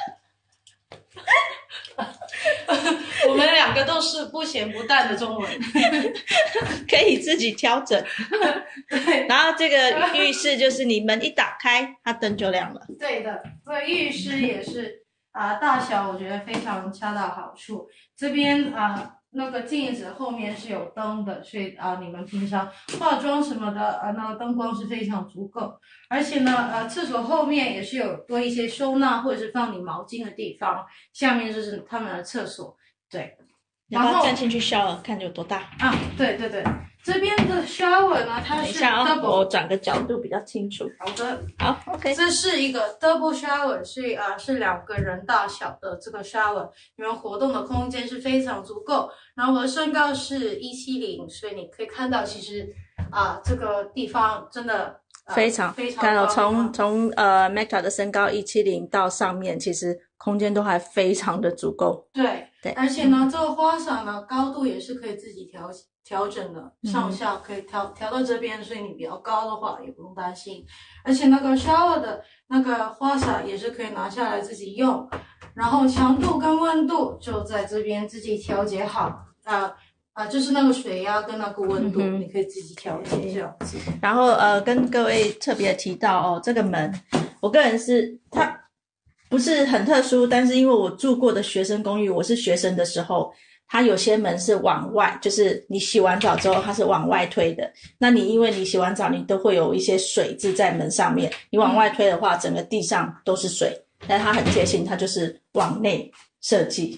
A: 我们两个都是不咸不淡的中文，
B: 可以自己调整。对，然后这个浴室就是你门一打开，它灯就亮了。
A: 对的，所以浴室也是。大小我觉得非常恰到好处。这边那个镜子后面是有灯的，所以你们平常化妆什么的那个灯光是非常足够。而且呢厕所后面也是有多一些收纳或者是放你毛巾的地方，下面就是他们的厕所。对，
B: 然后站进去 shower 看有多大
A: 对，这边的 shower 呢，它是 double，
B: 我转个角度比较清楚。
A: 好的，
B: 好 ，OK。
A: 这是一个 double shower， 所以是2个人大小的这个 shower， 你们活动的空间是非常足够。然后我的身高是170，所以你可以看到其实这个地方真的
B: 非常看到从Mecca 的身高170到上面，其实空间都还非常的足够。
A: 对，而且呢，这个花洒呢高度也是可以自己调整的，上下可以调到这边，所以你比较高的话也不用担心。而且那个 shower 的那个花洒也是可以拿下来自己用，然后强度跟温度就在这边自己调节好就是那个水压跟那个温度，你可以自己调节这样子。
B: 然后跟各位特别提到这个门，我个人是它不是很特殊，但是因为我住过的学生公寓，我是学生的时候，它有些门是往外，就是你洗完澡之后它是往外推的。那你因为你洗完澡，你都会有一些水渍在门上面，你往外推的话，整个地上都是水。但它很贴心，它就是往内设计。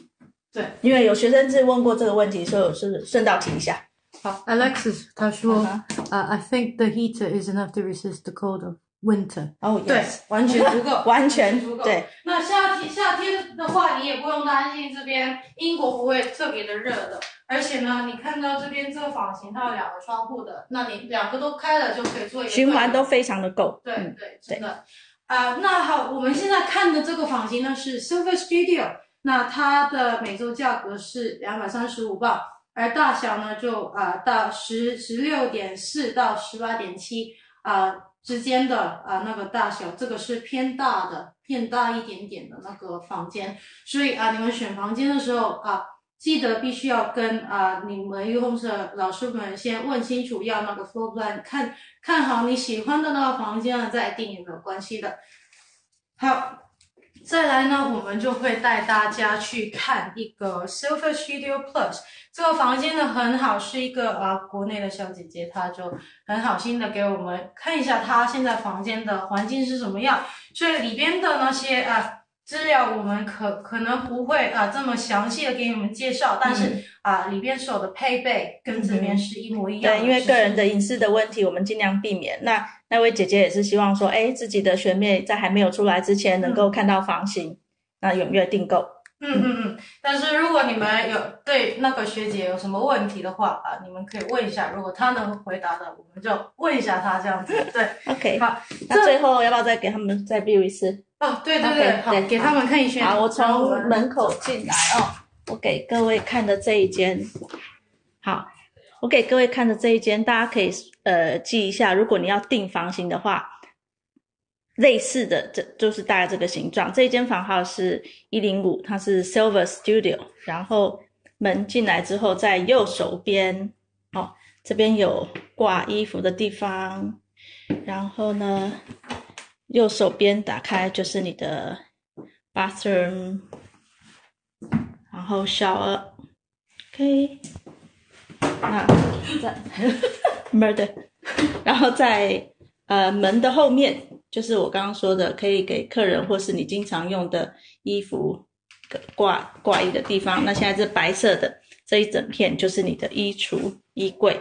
A: 对，
B: 因为有学生是问过这个问题，所以我是顺道提一下。
A: 好 ，Alexis 他说，I think the heater is enough to resist the cold of winter。
B: 哦，
A: 对，完全足够，
B: 完全
A: 足够。
B: 对。
A: 那夏天的话，你也不用担心这边英国不会特别的热的。而且呢，你看到这边这个房型，它有2个窗户的，那你2个都开了就可以做一个
B: 循环都非常的够。
A: 对对，真的。那好，我们现在看的这个房型呢是 Silver Studio， 那它的每周价格是235磅，而大小呢就到16.4到18.7之间的那个大小，这个是偏大一点点的那个房间，所以你们选房间的时候记得必须要跟你们预控社老师们先问清楚要那个 floor plan， 看好你喜欢的那个房间呢再订也没有关系的。好，再来呢，我们就会带大家去看一个 Silver Studio Plus。这个房间呢很好，是一个国内的小姐姐，她就很好心的给我们看一下她现在房间的环境是怎么样，所以里边的那些资料我们可能不会这么详细的给你们介绍，但是里边所有的配备跟这边是一模一样的。
B: 对，因为个人的隐私的问题，我们尽量避免。那位姐姐也是希望说，自己的学妹在还没有出来之前能够看到房型，那踊跃订购。
A: 但是如果你们有对那个学姐有什么问题的话你们可以问一下，如果她能回答的，我们就问一下她这样子。对
B: ，OK，
A: 好，
B: 那最后要不要再给他们再 view 一次？
A: 对，好，给他们看一圈。
B: 好，我从门口进来我给各位看的这一间，好，我给各位看的这一间，大家可以记一下，如果你要订房型的话，类似的这就是大概这个形状。这一间房号是105，它是 Silver Studio， 然后门进来之后，在右手边这边有挂衣服的地方，然后呢右手边打开就是你的 bathroom， 然后 shower， OK， 那在murder， 然后在门的后面就是我刚刚说的可以给客人或是你经常用的衣服挂衣的地方。那现在是白色的这一整片就是你的衣橱衣柜，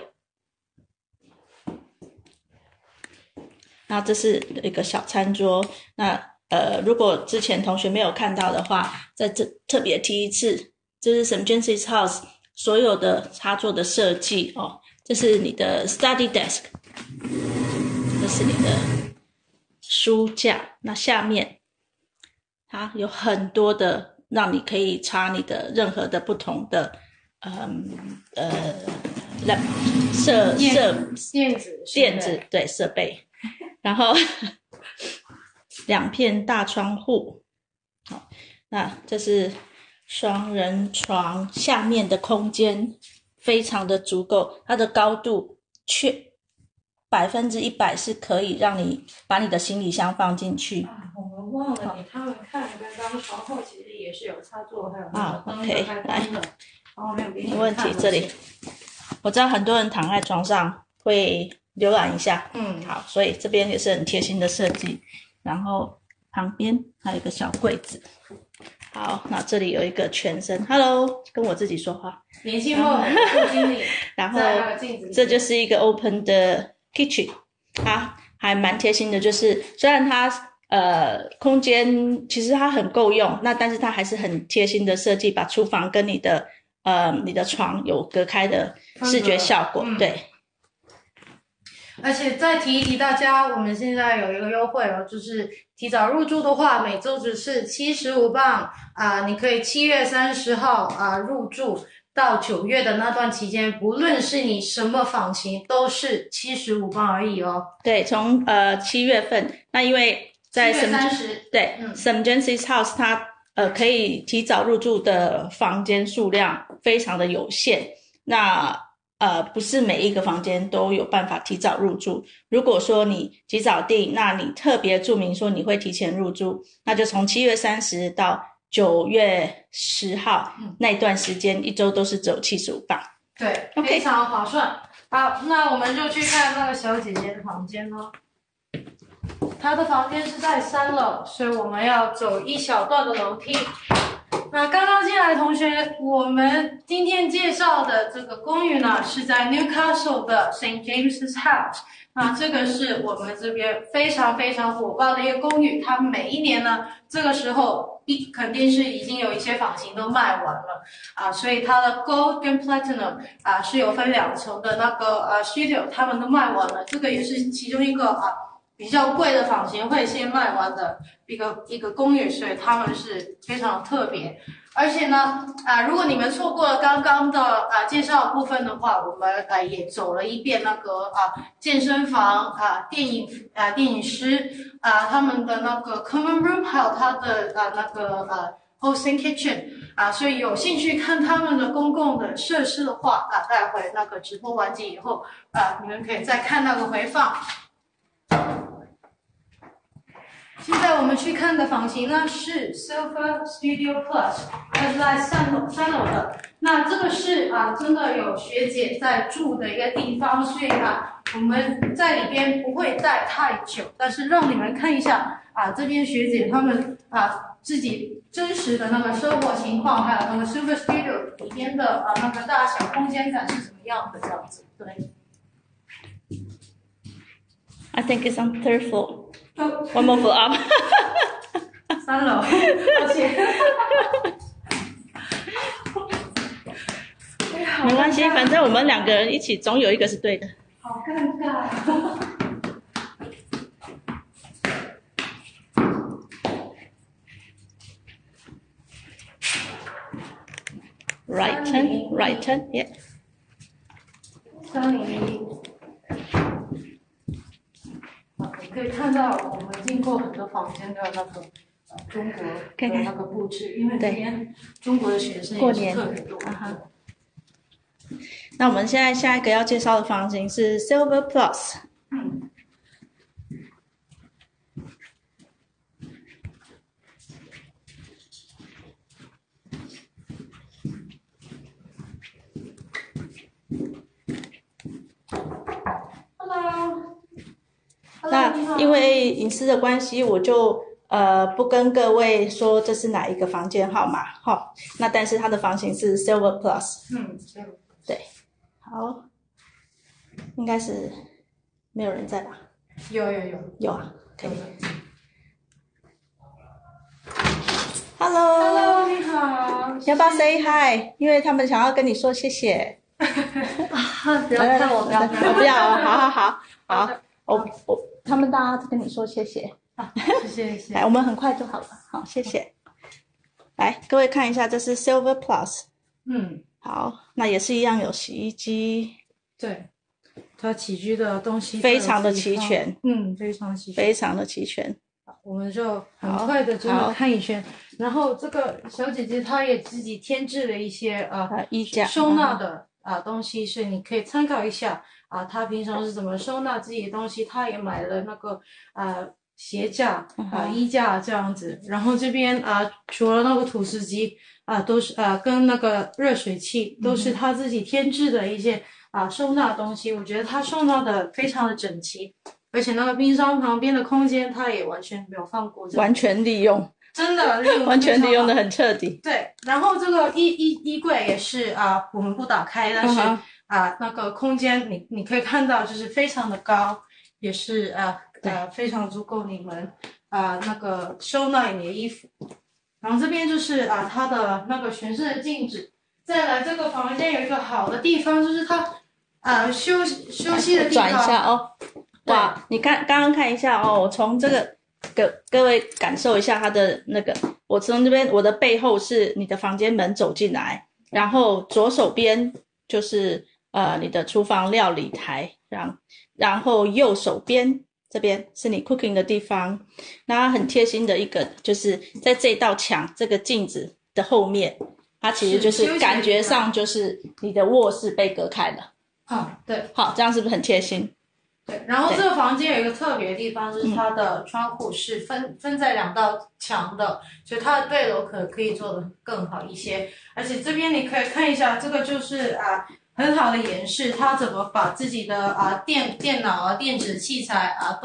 B: 那这是一个小餐桌。那如果之前同学没有看到的话，在这特别提一次，这是 St. James's House 所有的插座的设计这是你的 study desk， 这是你的书架，那下面它有很多的让你可以插你的任何的不同的电子对设备，然后2片大窗户。好，那这是双人床，下面的空间非常的足够，它的高度100%是可以让你把你的行李箱放进去。
A: 我们忘了给他们看，刚刚床后其实也是有插座，还有那个
B: OK， 来，没问题。这里我知道很多人躺在床上会浏览一下，好，所以这边也是很贴心的设计。然后旁边还有一个小柜子。好，那这里有一个全身 ，Hello， 跟我自己说话，
A: 年轻后副经理，
B: 然后这就是一个 open 的 kitchen， 它还蛮贴心的，就是虽然它空间其实它很够用，那但是它还是很贴心的设计，把厨房跟你的床有隔开的视觉效果，对。
A: 而且再提一提大家，我们现在有一个优惠就是提早入住的话，每周只是75磅你可以7月30号入住到9月的那段期间，不论是你什么房型都是75磅而已
B: 对，从7月份，那因为在
A: 7月30
B: 对，St. James's House 它可以提早入住的房间数量非常的有限，那不是每一个房间都有办法提早入住。如果说你及早订，那你特别注明说你会提前入住，那就从7月30到9月10号那段时间一周都是只有75磅。
A: 对，非常划算。好，那我们就去看那个小姐姐的房间咯。她的房间是在3楼，所以我们要走一小段的楼梯。那刚刚进来来同学，我们今天介绍的这个公寓呢，是在 Newcastle 的 St. James's House。那这个是我们这边非常非常火爆的一个公寓，它每一年呢，这个时候肯定是已经有一些房型都卖完了啊，所以它的 Gold 跟 Platinum 啊是有分2层的那个studio， 他们都卖完了，这个也是其中一个比较贵的房型会先卖完的一个公寓，所以他们是非常特别。而且呢，如果你们错过了刚刚的介绍部分的话，我们也走了一遍那个健身房电影师他们的那个 common room， 还有他的那个hosting kitchen 所以有兴趣看他们的公共的设施的话待会那个直播完结以后你们可以再看那个回放。现在我们去看的房型呢是 Silver Studio Plus， 它是在3楼的。那这个是真的有学姐在住的一个地方，所以我们在里边不会待太久，但是让你们看一下这边学姐他们自己真实的那个生活情况，还有那个 Silver Studio 里边的那个大小空间感是什么样的这样子。对。
B: I think it's on third floor. One more floor up.
A: 3楼，抱歉。
B: 没关系，反正我们2个人一起，总有一个是对的。
A: 好尴尬。
B: Right turn, right turn, yeah.
A: 301。你可以看到我们经过很多房间的那个中国的那个布置，因为这边中国的学生也是特别多。
B: 那我们现在下一个要介绍的房型是 Silver Plus。那因为隐私的关系，我就不跟各位说这是哪一个房间号码哈。那但是它的房型是 Silver Plus。对，好，应该是没有人在吧？有啊，可以。Hello，
A: 你好。
B: 要不要 say hi？ 因为他们想要跟你说谢谢。
A: 不要看我，
B: 不要，好。他们大家跟你说谢谢。
A: 谢谢。
B: 来，我们很快就好了。好，谢谢。来，各位看一下，这是 Silver Plus。好，那也是一样有洗衣机。
A: 对，它起居的东西
B: 非常的齐全。
A: 非常的齐全。我们就很快的就看一圈。然后这个小姐姐她也自己添置了一些
B: 衣架
A: 收纳的东西，所以你可以参考一下她平常是怎么收纳自己的东西。她也买了那个鞋架衣架这样子。然后这边除了那个吐司机都是跟那个热水器都是她自己添置的一些收纳东西。我觉得她收纳的非常的整齐。而且那个冰箱旁边的空间，它也完全没有放过，
B: 完全利用，
A: 真的利用
B: 完全利用的很彻底。
A: 对，然后这个衣柜也是我们不打开，但是那个空间你可以看到就是非常的高，也是非常足够你们那个收纳你的衣服。然后这边就是它的那个全身的镜子。再来这个房间有一个好的地方，就是它休息的地方。
B: 转一下哦。哇，你刚刚看一下哦，我从这个各位感受一下它的那个，我从这边我的背后是你的房间门走进来，然后左手边就是你的厨房料理台，然后右手边这边是你 cooking 的地方。那很贴心的一个就是在这道墙这个镜子的后面，它其实就是感觉上就是你的卧室被隔开了。
A: 对，
B: 好，这样是不是很贴心？
A: 对，然后这个房间有一个特别的地方，就是它的窗户是分在2道墙的，所以它的对楼可以做得更好一些。而且这边你可以看一下，这个就是很好的演示它怎么把自己的电脑电子器材都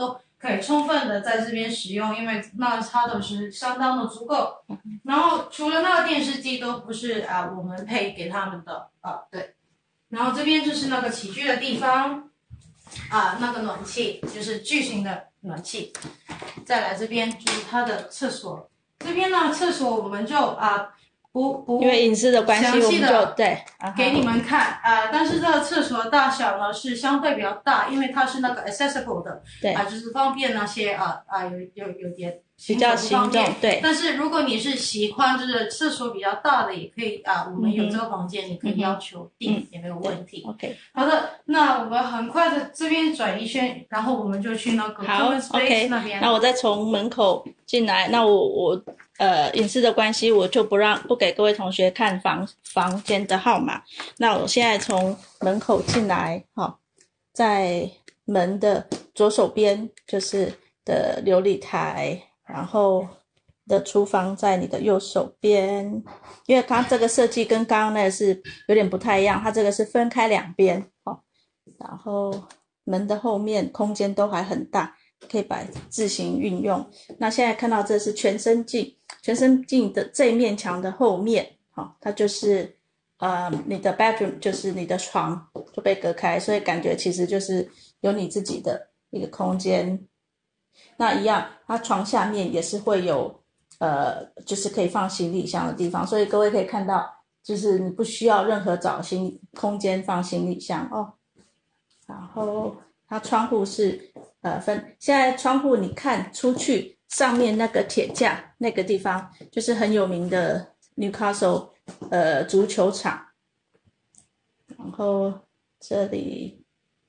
A: 可以充分的在这边使用，因为那它都是相当的足够。然后除了那个电视机都不是我们配给他们的对。然后这边就是那个起居的地方那个暖气就是巨型的暖气。再来这边就是它的厕所，这边呢厕所我们就不
B: 因为隐私的关系，我们就对
A: 给你们看但是这个厕所大小呢是相对比较大，因为它是那个 accessible 的，
B: 对
A: 就是方便那些有点
B: 比较行动，对。
A: 但是如果你是喜欢就是厕所比较大的，也可以我们有这个房间，你可以要求订也没有问题。
B: OK，
A: 好的，那我们很快的这边转一圈，然后我们就去那个 common space 那边。
B: 那我再从门口进来，那我隐私的关系，我就不给各位同学看房间的号码。那我现在从门口进来，在门的左手边就是的流理台，然后的厨房在你的右手边。因为它这个设计跟刚刚那个是有点不太一样，它这个是分开两边然后门的后面空间都还很大，可以自行运用。那现在看到这是全身镜的这一面墙的后面它就是你的 bedroom 就是你的床就被隔开，所以感觉其实就是有你自己的一个空间。那一样它床下面也是会有就是可以放行李箱的地方，所以各位可以看到就是你不需要任何找空间放行李箱然后它窗户是现在窗户你看出去上面那个铁架那个地方就是很有名的 Newcastle 足球场。然后这里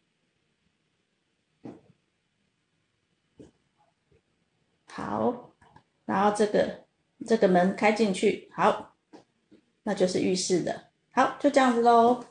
B: 好，然后这个门开进去，好，那就是浴室的。好，就这样子咯。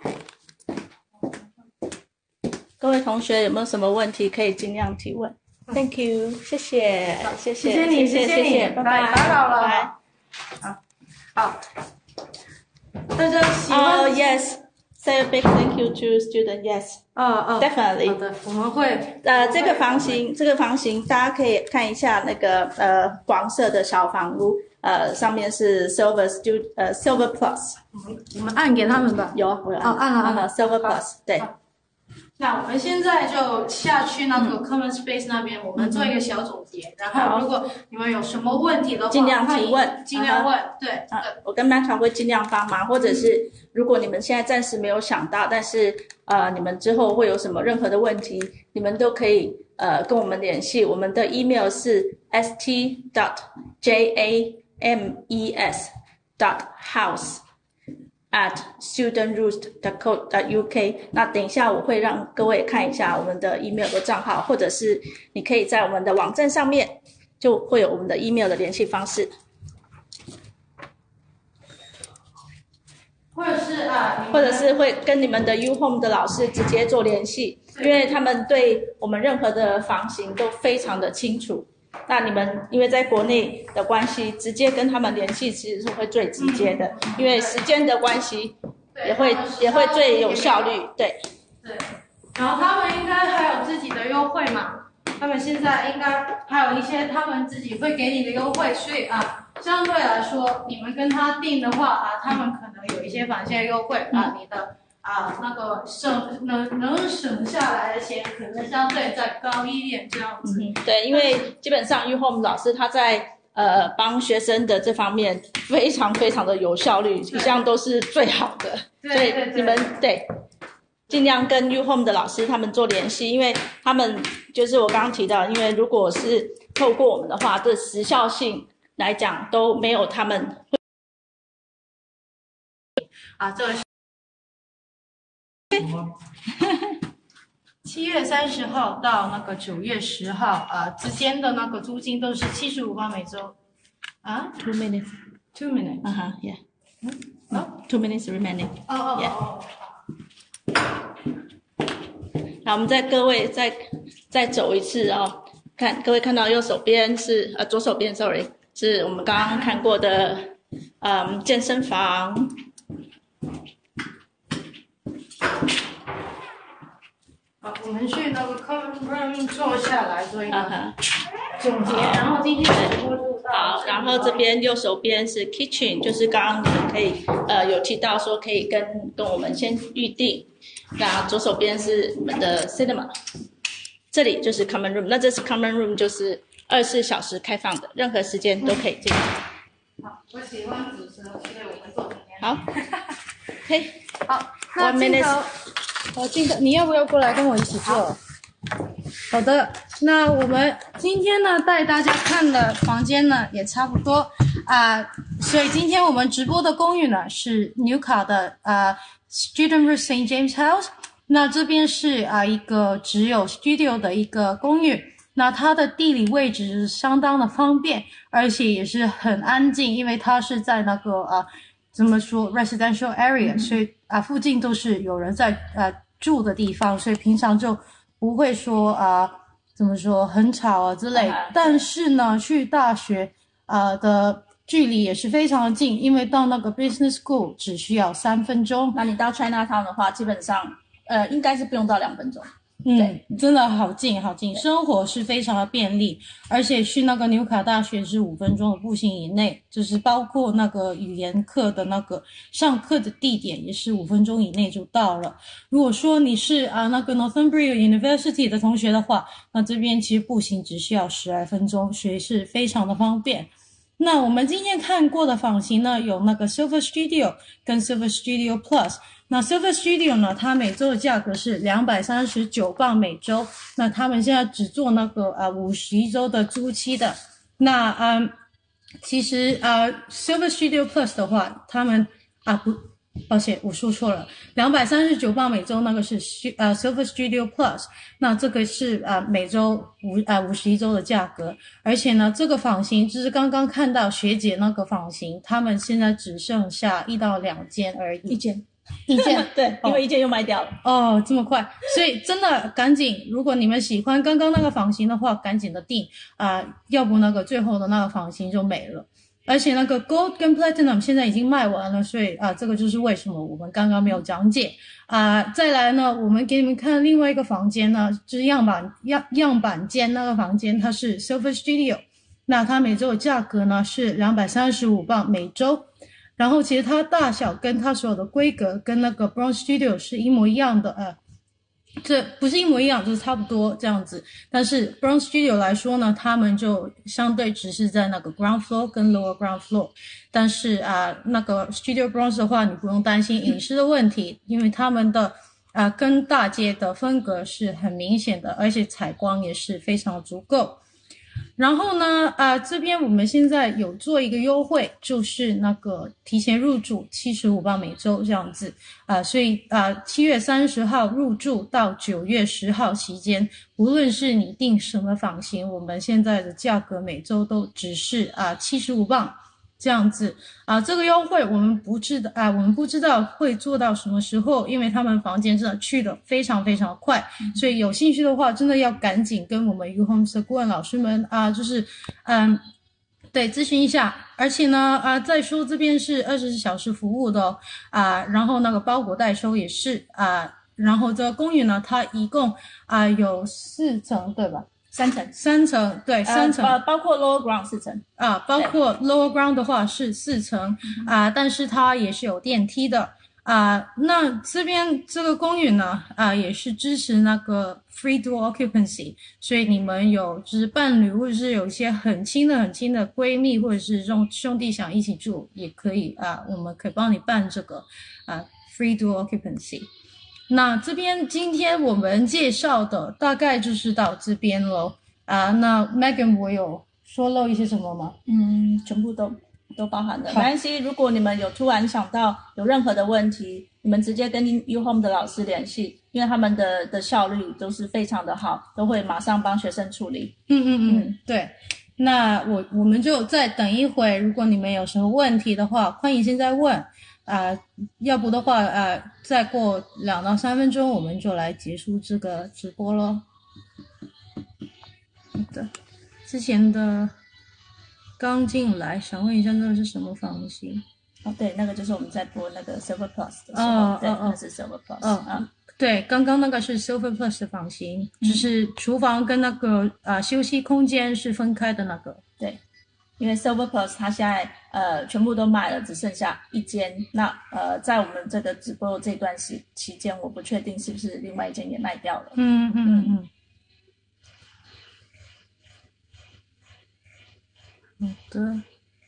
B: 各位同学有没有什么问题可以尽量提问。Thank you， 谢谢
A: 你，谢谢，拜拜，打扰了，好，大家喜欢
B: Yes。Say a big thank you to student. Yes. Definitely.
A: 好的，我们会
B: 这个房型大家可以看一下那个黄色的小房屋，上面是 Silver Plus。
A: 我们按给他们吧。
B: 有，我有按了 Silver Plus。对。
A: 那我们现在就下去那个 common space 那边，我们做一个小总结。然后如果你们有什么问题的话，
B: 尽量提问，
A: 尽量问。对，
B: 我跟 Matra 会尽量帮忙，或者是如果你们现在暂时没有想到，但是你们之后会有什么任何的问题，你们都可以跟我们联系。我们的 email 是 st.james.house@studentroost.co.uk。 那等一下我会让各位看一下我们的 email 的账号，或者是你可以在我们的网站上面就会有我们的 email 的联系方式，或者是会跟你们的 U-Home 的老师直接做联系，因为他们对我们任何的房型都非常的清楚。那你们因为在国内的关系，直接跟他们联系其实是会最直接的，因为时间的关系也会最有效率。对。
A: 然后他们应该还有自己的优惠嘛，他们现在应该还有一些他们自己会给你的优惠，所以相对来说你们跟他订的话他们可能有一些返现优惠你的那个能省下来的钱可能相对再高一点这样子。
B: 对，因为基本上 U-Home 老师他在帮学生的这方面非常非常的有效率，一向都是最好的。所以你们尽量跟 U-Home 的老师他们做联系，因为他们就是我刚刚提到，因为如果是透过我们的话，这时效性来讲都没有他们
A: 这个7月30号到那个9月10号之间的那个租金都是75磅每周。
B: 2 minutes.
A: 2 minutes.
B: Yeah. 2 minutes remaining. Yeah. 好，我们各位再走一次看各位看到右手边是左手边 sorry 是我们刚刚看过的健身房。
A: 我们去那个 common room 坐下来做一个总结，然后今天的直播就到。
B: 好，然后这边右手边是 kitchen， 就是刚刚你们可以有提到说可以跟我们先预定。那左手边是我们的 cinema， 这里就是 common room。那这是 common room， 就是24小时开放的，任何时间都可以进来。
A: 好，我喜欢主持，所以我们做这边。
B: 好，OK，
A: 好，那镜头，你要不要过来跟我一起做？好的，那我们今天呢带大家看的房间呢也差不多所以今天我们直播的公寓呢是 Newcastle 的Student Room St. James House。那这边是一个只有 studio 的一个公寓，那它的地理位置是相当的方便，而且也是很安静，因为它是在那个怎么说 residential area， 所以附近都是有人在住的地方，所以平常就不会说怎么说很吵之类。但是呢，去大学的距离也是非常的近，因为到那个 Business School 只需要3分钟。
B: 那你到 Chinatown 的话，基本上应该是不用到2分钟。
A: 真的好近好近，生活是非常的便利，而且去那个纽卡大学是5分钟的步行以内，就是包括那个语言课的那个上课的地点也是5分钟以内就到了。如果说你是那个 Northumbria University 的同学的话，那这边其实步行只需要10来分钟，所以是非常的方便。那我们今天看过的房型呢，有那个 Silver Studio 跟 Silver Studio Plus。那 Silver Studio 呢，它每周的价格是239磅每周。那他们现在只做那个51周的租期的。那其实Silver Studio Plus 的话，他们抱歉，我说错了，239磅每周那个是Silver Studio Plus， 那这个是每周51周的价格，而且呢，这个房型就是刚刚看到学姐那个房型，他们现在只剩下1到2间而已，
B: 一间
A: 对，
B: 因为一间又卖掉了
A: 这么快，所以真的赶紧，如果你们喜欢刚刚那个房型的话，赶紧的订要不那个最后的那个房型就没了。而且那个 Gold 跟 Platinum 现在已经卖完了，所以这个就是为什么我们刚刚没有讲解再来呢，我们给你们看另外一个房间呢，就是样板间那个房间，它是 Silver Studio， 那它每周的价格呢是235磅每周。然后其实它大小跟它所有的规格跟那个 Brown Studio 是一模一样的这不是一模一样，就是差不多这样子。但是 Brown Studio 来说呢，他们就相对只是在那个 ground floor 跟 lower ground floor。但是那个 Studio Brown 的话，你不用担心隐私的问题，因为他们的跟大街的分隔是很明显的，而且采光也是非常足够。然后呢这边我们现在有做一个优惠，就是那个提前入住75磅每周这样子所以7月30号入住到9月10号期间，无论是你订什么房型，我们现在的价格每周都只是75磅这样子这个优惠我们不知道会做到什么时候，因为他们房间真的去得非常非常快，所以有兴趣的话真的要赶紧跟我们 UHomes 的顾问老师们就是对咨询一下。而且呢再说这边是24小时服务的然后那个包裹代收也是然后这个公寓呢，它一共有4层对吧？3层，对，3层
B: 包括 lower ground 4层
A: 包括 lower ground 的话是4层但是它也是有电梯的那这边这个公寓呢也是支持那个 free dual occupancy， 所以你们有就是伴侣或者是有一些很亲的闺蜜或者是兄弟想一起住也可以我们可以帮你办这个free dual occupancy。那这边今天我们介绍的大概就是到这边咯那 Megan 我有说漏一些什么吗？
B: 全部都包含了，没关系。如果你们有突然想到有任何的问题，你们直接跟 UHome 的老师联系，因为他们的效率都是非常的好，都会马上帮学生处理。
A: 对。那我们就再等一会，如果你们有什么问题的话，欢迎现在问要不的话再过2到3分钟我们就来结束这个直播咯。好的，之前的刚进来想问一下那个是什么房型？
B: 对，那个就是我们在播那个 Silver Plus 的时候对，那是 Silver Plus
A: 对，刚刚那个是 Silver Plus 的房型，就是厨房跟那个休息空间是分开的那个。
B: 对，因为 Silver Plus 它现在全部都卖了，只剩下一间。那在我们这个直播这段期间，我不确定是不是另外一间也卖掉了。
A: 好的，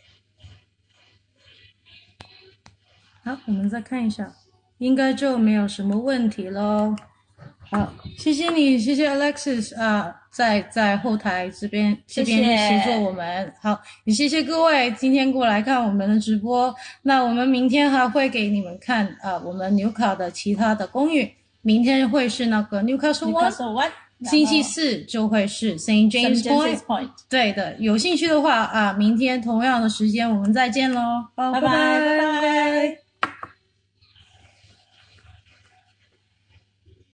A: 好，我们再看一下，应该就没有什么问题咯。好，谢谢你，谢谢 Alexis 在后台这边协助我们。好，也谢谢各位今天过来看我们的直播。那我们明天还会给你们看我们纽卡的其他的公寓。明天会是那个 Newcastle One。星期四就会是 St. James Point。对的，有兴趣的话明天同样的时间我们再见咯。拜拜。